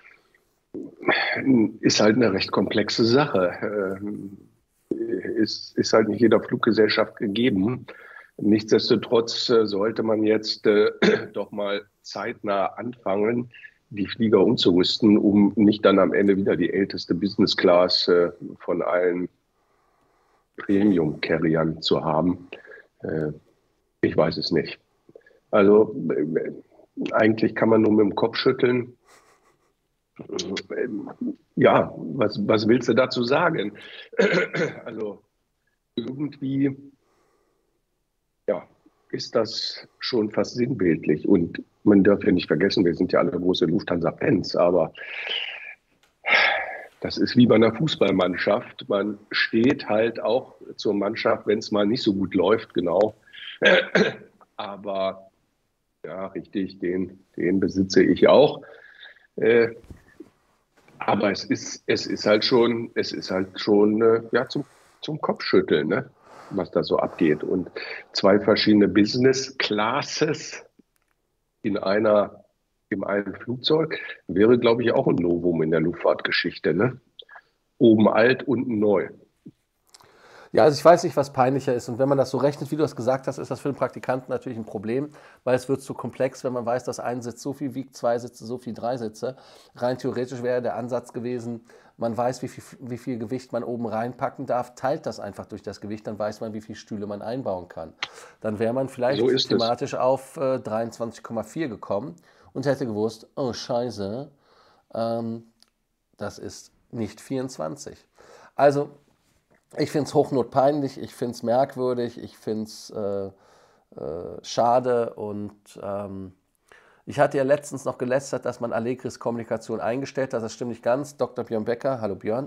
Ist halt eine recht komplexe Sache. Ist, ist halt nicht jeder Fluggesellschaft gegeben. Nichtsdestotrotz sollte man jetzt äh, doch mal zeitnah anfangen, die Flieger umzurüsten, um nicht dann am Ende wieder die älteste Business Class äh, von allen Premium-Carriern zu haben. Äh, ich weiß es nicht. Also eigentlich kann man nur mit dem Kopf schütteln. Ähm, Ja, was, was willst du dazu sagen? Also irgendwie, ja, ist das schon fast sinnbildlich. Und man darf ja nicht vergessen, wir sind ja alle große Lufthansa-Fans, aber das ist wie bei einer Fußballmannschaft. Man steht halt auch zur Mannschaft, wenn es mal nicht so gut läuft, genau. Aber ja, richtig, den, den besitze ich auch. Äh, aber es ist, es ist halt schon, es ist halt schon äh, ja, zum, zum Kopfschütteln, ne? Was da so abgeht. Und zwei verschiedene Business Classes in einer, in einem Flugzeug wäre, glaube ich, auch ein Novum in der Luftfahrtgeschichte, ne? Oben alt, unten neu. Ja, also ich weiß nicht, was peinlicher ist. Und wenn man das so rechnet, wie du das gesagt hast, ist das für den Praktikanten natürlich ein Problem, weil es wird zu komplex, wenn man weiß, dass ein Sitz so viel wiegt, zwei Sitze so viel, drei Sitze. Rein theoretisch wäre der Ansatz gewesen, man weiß, wie viel, wie viel Gewicht man oben reinpacken darf, teilt das einfach durch das Gewicht, dann weiß man, wie viele Stühle man einbauen kann. Dann wäre man So vielleicht ist es. thematisch auf äh, dreiundzwanzig Komma vier gekommen und hätte gewusst, oh Scheiße, ähm, das ist nicht vierundzwanzig. Also ich finde es hochnotpeinlich, ich finde es merkwürdig, ich finde es äh, äh, schade und ähm, ich hatte ja letztens noch gelästert, dass man Allegris Kommunikation eingestellt hat. Das stimmt nicht ganz. Doktor Björn Becker, hallo Björn.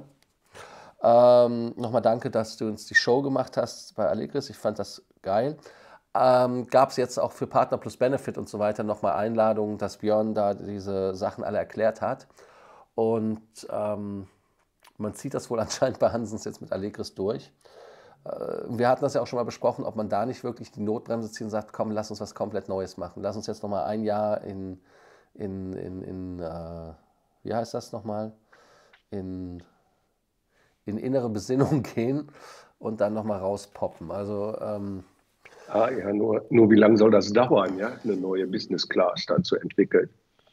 Ähm, nochmal danke, dass du uns die Show gemacht hast bei Allegris. Ich fand das geil. Ähm, Gab es jetzt auch für Partner plus Benefit und so weiter nochmal Einladungen, dass Björn da diese Sachen alle erklärt hat. Und ähm, man zieht das wohl anscheinend bei Hansens jetzt mit Allegris durch. Wir hatten das ja auch schon mal besprochen, ob man da nicht wirklich die Notbremse zieht und sagt, komm, lass uns was komplett Neues machen. Lass uns jetzt nochmal ein Jahr in, in, in, in äh, wie heißt das nochmal, in, in innere Besinnung gehen und dann nochmal rauspoppen. Also ähm, Ah, ja, nur, nur wie lange soll das dauern, ja, eine neue Business Class dann zu entwickeln?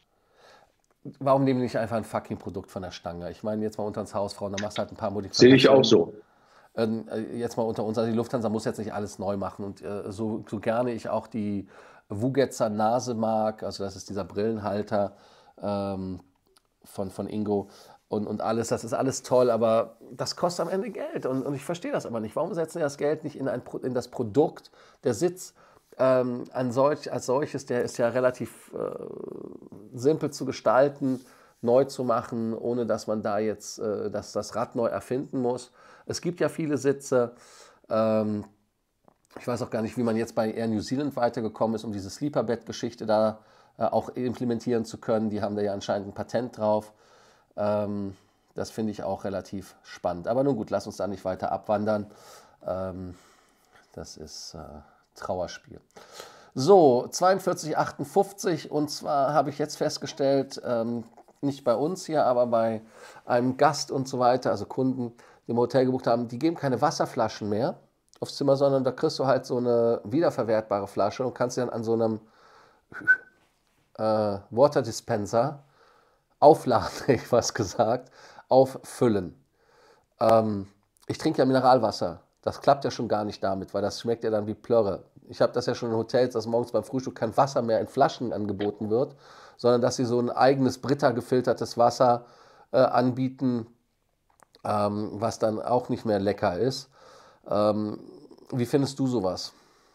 warum nehmen die nicht einfach ein fucking Produkt von der Stange? Ich meine, jetzt mal unter uns Hausfrauen, da machst du halt ein paar Sehe ich auch Modifikationen. so. Ähm, äh, jetzt mal unter uns, also die Lufthansa muss jetzt nicht alles neu machen und äh, so, so gerne ich auch die Vugetzer Nase mag, also das ist dieser Brillenhalter ähm, von, von Ingo und, und alles, das ist alles toll, aber das kostet am Ende Geld und, und ich verstehe das aber nicht. Warum setzen die das Geld nicht in, ein, Pro- in das Produkt, der Sitz ähm, an solch, als solches, der ist ja relativ äh, simpel zu gestalten, neu zu machen, ohne dass man da jetzt äh, das, das Rad neu erfinden muss. Es gibt ja viele Sitze. Ähm, ich weiß auch gar nicht, wie man jetzt bei Air New Zealand weitergekommen ist, um diese Sleeper-Bed-Geschichte da äh, auch implementieren zu können. Die haben da ja anscheinend ein Patent drauf. Ähm, das finde ich auch relativ spannend. Aber nun gut, lass uns da nicht weiter abwandern. Ähm, das ist äh, Trauerspiel. So, zweiundvierzig achtundfünfzig und zwar habe ich jetzt festgestellt, ähm, nicht bei uns hier, aber bei einem Gast und so weiter, also Kunden, die im Hotel gebucht haben, die geben keine Wasserflaschen mehr aufs Zimmer, sondern da kriegst du halt so eine wiederverwertbare Flasche und kannst sie dann an so einem äh, Water Dispenser aufladen, hätte ich was gesagt, auffüllen. Ähm, ich trinke ja Mineralwasser. Das klappt ja schon gar nicht damit, weil das schmeckt ja dann wie Plörre. Ich habe das ja schon in Hotels, dass morgens beim Frühstück kein Wasser mehr in Flaschen angeboten wird, sondern dass sie so ein eigenes Brita gefiltertes Wasser äh, anbieten, ähm, was dann auch nicht mehr lecker ist. Ähm, wie findest du sowas?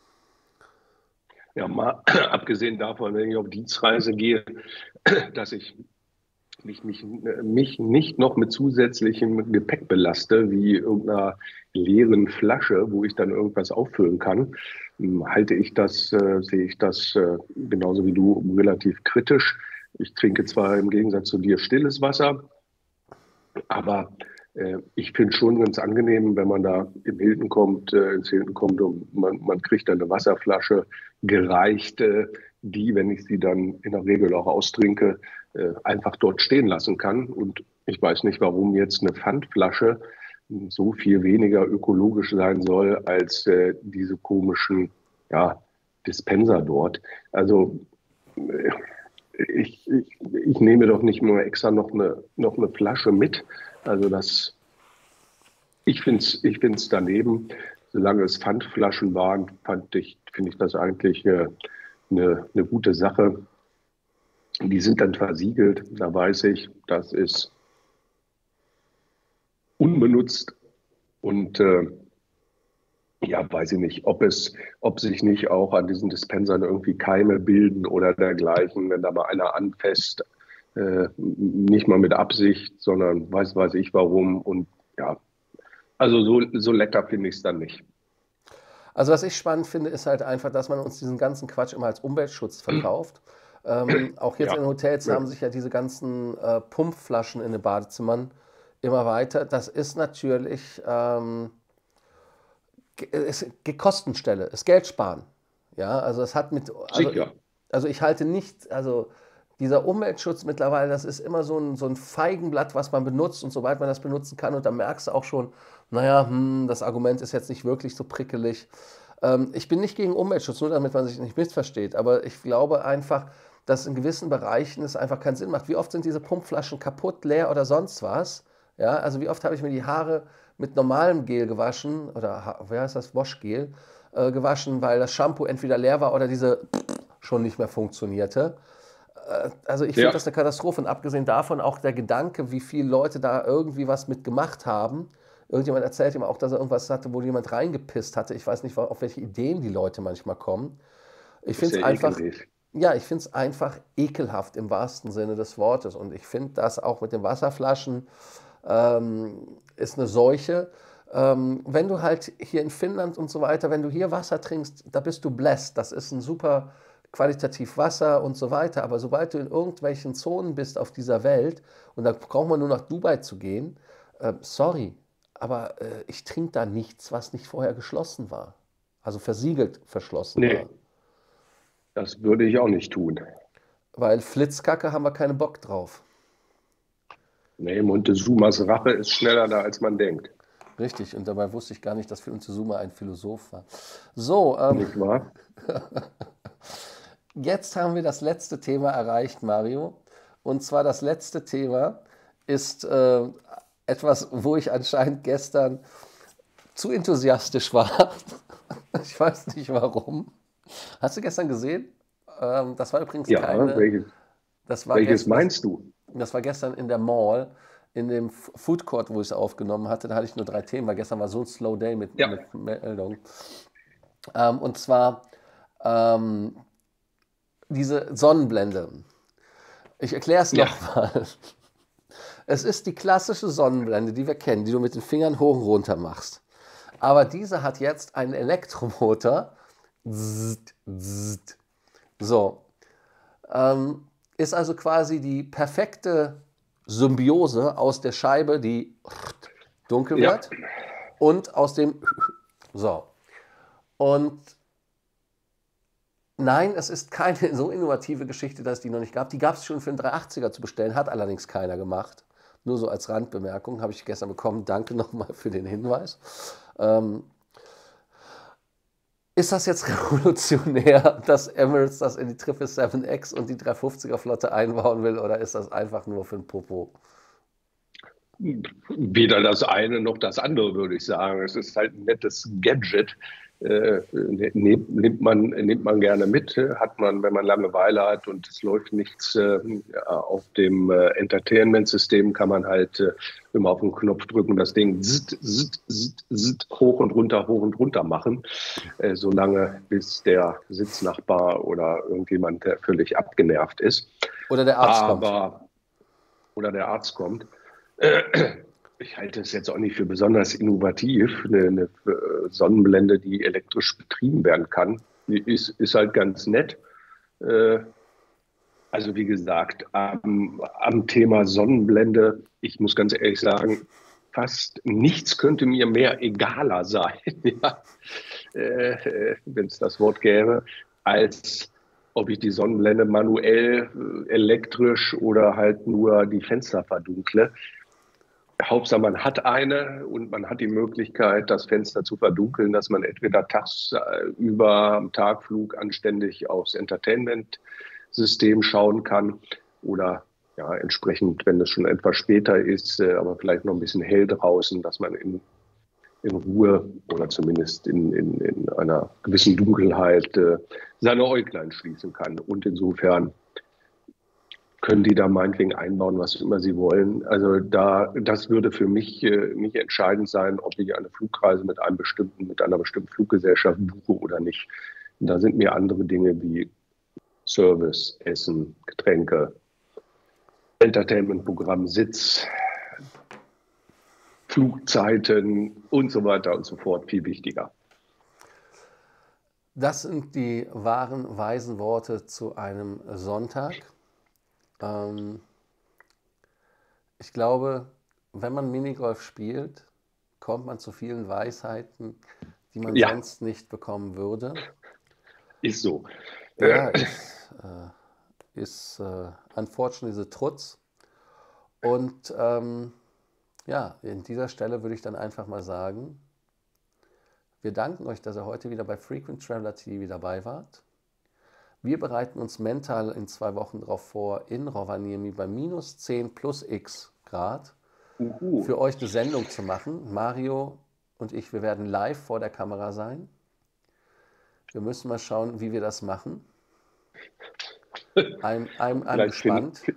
Ja, mal abgesehen davon, wenn ich auf Dienstreise gehe, dass ich mich, mich, mich nicht noch mit zusätzlichem Gepäck belaste, wie irgendeiner leeren Flasche, wo ich dann irgendwas auffüllen kann, hm, halte ich das, äh, sehe ich das äh, genauso wie du relativ kritisch. Ich trinke zwar im Gegensatz zu dir stilles Wasser, aber äh, ich finde schon ganz angenehm, wenn man da im Hilton kommt, äh, ins Hilton kommt und man, man kriegt dann eine Wasserflasche gereicht, äh, die, wenn ich sie dann in der Regel auch austrinke, äh, einfach dort stehen lassen kann. Und ich weiß nicht, warum jetzt eine Pfandflasche so viel weniger ökologisch sein soll als äh, diese komischen, ja, Dispenser dort. Also äh, ich, ich, ich nehme doch nicht nur extra noch eine, noch eine Flasche mit. Also das, ich finde es ich find's daneben. Solange es Pfandflaschen waren, fand ich, finde ich das eigentlich äh, eine, eine gute Sache. Die sind dann versiegelt. Da weiß ich, das ist unbenutzt und äh, ja, weiß ich nicht, ob es, ob sich nicht auch an diesen Dispensern irgendwie Keime bilden oder dergleichen, wenn da mal einer anfasst, äh, nicht mal mit Absicht, sondern weiß, weiß ich warum. Und ja, also so, so lecker finde ich es dann nicht. Also was ich spannend finde, ist halt einfach, dass man uns diesen ganzen Quatsch immer als Umweltschutz verkauft. Ähm, auch jetzt in Ja, Hotels ja, haben sich ja diese ganzen äh, Pumpflaschen in den Badezimmern immer weiter. Das ist natürlich ähm, ge- ist ge- Kostenstelle, ist Geld sparen. Ja, also es hat mit, also, sicher. also ich halte nicht, also dieser Umweltschutz mittlerweile, das ist immer so ein, so ein Feigenblatt, was man benutzt und sobald man das benutzen kann und dann merkst du auch schon, naja, hm, das Argument ist jetzt nicht wirklich so prickelig. Ähm, ich bin nicht gegen Umweltschutz, nur damit man sich nicht missversteht, aber ich glaube einfach, dass in gewissen Bereichen es einfach keinen Sinn macht. Wie oft sind diese Pumpflaschen kaputt, leer oder sonst was? Ja, also wie oft habe ich mir die Haare mit normalem Gel gewaschen oder Ha- wie heißt das, Waschgel äh, gewaschen, weil das Shampoo entweder leer war oder diese schon nicht mehr funktionierte. Also ich finde Ja, das eine Katastrophe und abgesehen davon auch der Gedanke, wie viele Leute da irgendwie was mit gemacht haben. Irgendjemand erzählt ihm auch, dass er irgendwas hatte, wo jemand reingepisst hatte. Ich weiß nicht, auf welche Ideen die Leute manchmal kommen. Ich ist finde es ja einfach, ekelig. ja, ich finde es einfach ekelhaft im wahrsten Sinne des Wortes. Und ich finde das auch mit den Wasserflaschen ähm, ist eine Seuche. Ähm, wenn du halt hier in Finnland und so weiter, wenn du hier Wasser trinkst, da bist du blessed. Das ist ein super qualitativ Wasser und so weiter. Aber sobald du in irgendwelchen Zonen bist auf dieser Welt und da braucht man nur nach Dubai zu gehen, äh, sorry, aber äh, ich trinke da nichts, was nicht vorher geschlossen war. Also versiegelt verschlossen war. Nee, das würde ich auch nicht tun. Weil Flitzkacke haben wir keinen Bock drauf. Nee, Montezumas Rache ist schneller da, als man denkt. Richtig, und dabei wusste ich gar nicht, dass Montezuma ein Philosoph war. So, ähm, Nicht wahr? jetzt haben wir das letzte Thema erreicht, Mario. Und zwar das letzte Thema ist äh, etwas, wo ich anscheinend gestern zu enthusiastisch war. Ich weiß nicht warum. Hast du gestern gesehen? Ähm, das war übrigens Ja, keine, welches, das war welches gestern, das, meinst du? das war gestern in der Mall, in dem F- Food Court, wo ich es aufgenommen hatte. Da hatte ich nur drei Themen, weil gestern war so ein Slow Day mit, Ja, mit Meldungen. Ähm, und zwar ähm, diese Sonnenblende. Ich erkläre es ja, nochmal. Es ist die klassische Sonnenblende, die wir kennen, die du mit den Fingern hoch und runter machst. Aber diese hat jetzt einen Elektromotor. Zzt, zzt. So. Ähm, ist also quasi die perfekte Symbiose aus der Scheibe, die dunkel ja, wird, und aus dem. So. Und nein, es ist keine so innovative Geschichte, dass es die noch nicht gab. Die gab es schon für den dreihundertachtziger zu bestellen, hat allerdings keiner gemacht. Nur so als Randbemerkung habe ich gestern bekommen. Danke nochmal für den Hinweis. Ähm, ist das jetzt revolutionär, dass Emirates das in die sieben sieben sieben X und die dreihundertfünfziger Flotte einbauen will, oder ist das einfach nur für den Popo? weder das eine noch das andere, würde ich sagen. Es ist halt ein nettes Gadget. Äh, ne- nimmt, nimmt man, nimmt man gerne mit, äh, hat man, wenn man Langeweile hat und es läuft nichts äh, ja, auf dem äh, Entertainment-System, kann man halt äh, immer auf den Knopf drücken, das Ding zzt, zzt, zzt, zzt, hoch und runter, hoch und runter machen, äh, solange bis der Sitznachbar oder irgendjemand, der völlig abgenervt ist. Oder der Arzt kommt. Aber, oder der Arzt kommt. Äh, Ich halte es jetzt auch nicht für besonders innovativ. Eine, eine äh, Sonnenblende, die elektrisch betrieben werden kann, die ist, ist halt ganz nett. Äh, Also wie gesagt, am, am Thema Sonnenblende, ich muss ganz ehrlich sagen, fast nichts könnte mir mehr egaler sein, ja, äh, wenn es das Wort gäbe, als ob ich die Sonnenblende manuell, äh, elektrisch oder halt nur die Fenster verdunkle. Hauptsache, man hat eine und man hat die Möglichkeit, das Fenster zu verdunkeln, dass man entweder tagsüber am Tagflug anständig aufs Entertainment-System schauen kann oder ja, entsprechend, wenn es schon etwas später ist, äh, aber vielleicht noch ein bisschen hell draußen, dass man in, in Ruhe oder zumindest in, in, in einer gewissen Dunkelheit äh, seine Äuglein schließen kann. Und insofern können die da meinetwegen einbauen, was immer sie wollen. Also da, das würde für mich äh, nicht entscheidend sein, ob ich eine Flugreise mit einem bestimmten, mit einer bestimmten Fluggesellschaft buche oder nicht. Da sind mir andere Dinge wie Service, Essen, Getränke, Entertainment-Programm, Sitz, Flugzeiten und so weiter und so fort viel wichtiger. Das sind die wahren, weisen Worte zu einem Sonntag. Ähm, ich glaube, wenn man Minigolf spielt, kommt man zu vielen Weisheiten, die man Ja, sonst nicht bekommen würde. ist so. Ja, ist, äh, ist äh, unfortunately the truth. Und ähm, ja, an dieser Stelle würde ich dann einfach mal sagen, wir danken euch, dass ihr heute wieder bei Frequent Traveler T V dabei wart. Wir bereiten uns mental in zwei Wochen darauf vor, in Rovaniemi bei minus zehn plus x Grad Uhu. für euch eine Sendung zu machen. Mario und ich, wir werden live vor der Kamera sein. Wir müssen mal schauen, wie wir das machen. I'm, I'm, I'm Vielleicht finden, gespannt.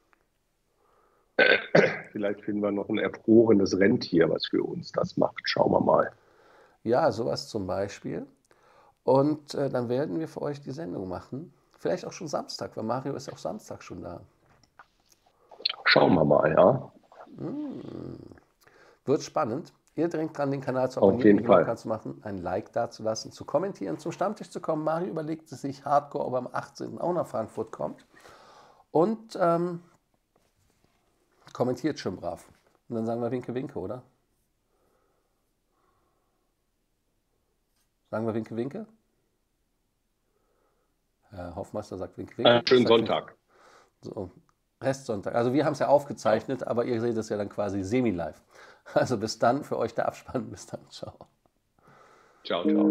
vielleicht finden wir noch ein erfrorenes Rentier, was für uns das macht. Schauen wir mal. Ja, sowas zum Beispiel. Und äh, dann werden wir für euch die Sendung machen. Vielleicht auch schon Samstag, weil Mario ist auch Samstag schon da. Schauen wir mal, ja. Wird spannend. Ihr denkt dran, den Kanal zu Auf abonnieren, jeden die Glocke Fall. zu machen, ein Like dazulassen, zu kommentieren, zum Stammtisch zu kommen. Mario überlegt es sich hardcore, ob er am achtzehnten auch nach Frankfurt kommt. Und ähm, kommentiert schön brav. Und dann sagen wir Winke, Winke, oder? Sagen wir Winke, Winke? Herr Hoffmeister sagt Winke, Winke. Äh, schönen Ich sag Sonntag. So, Restsonntag. Also wir haben es ja aufgezeichnet, aber ihr seht es ja dann quasi semi-live. Also bis dann, für euch der Abspann. Bis dann, ciao. Ciao, ciao.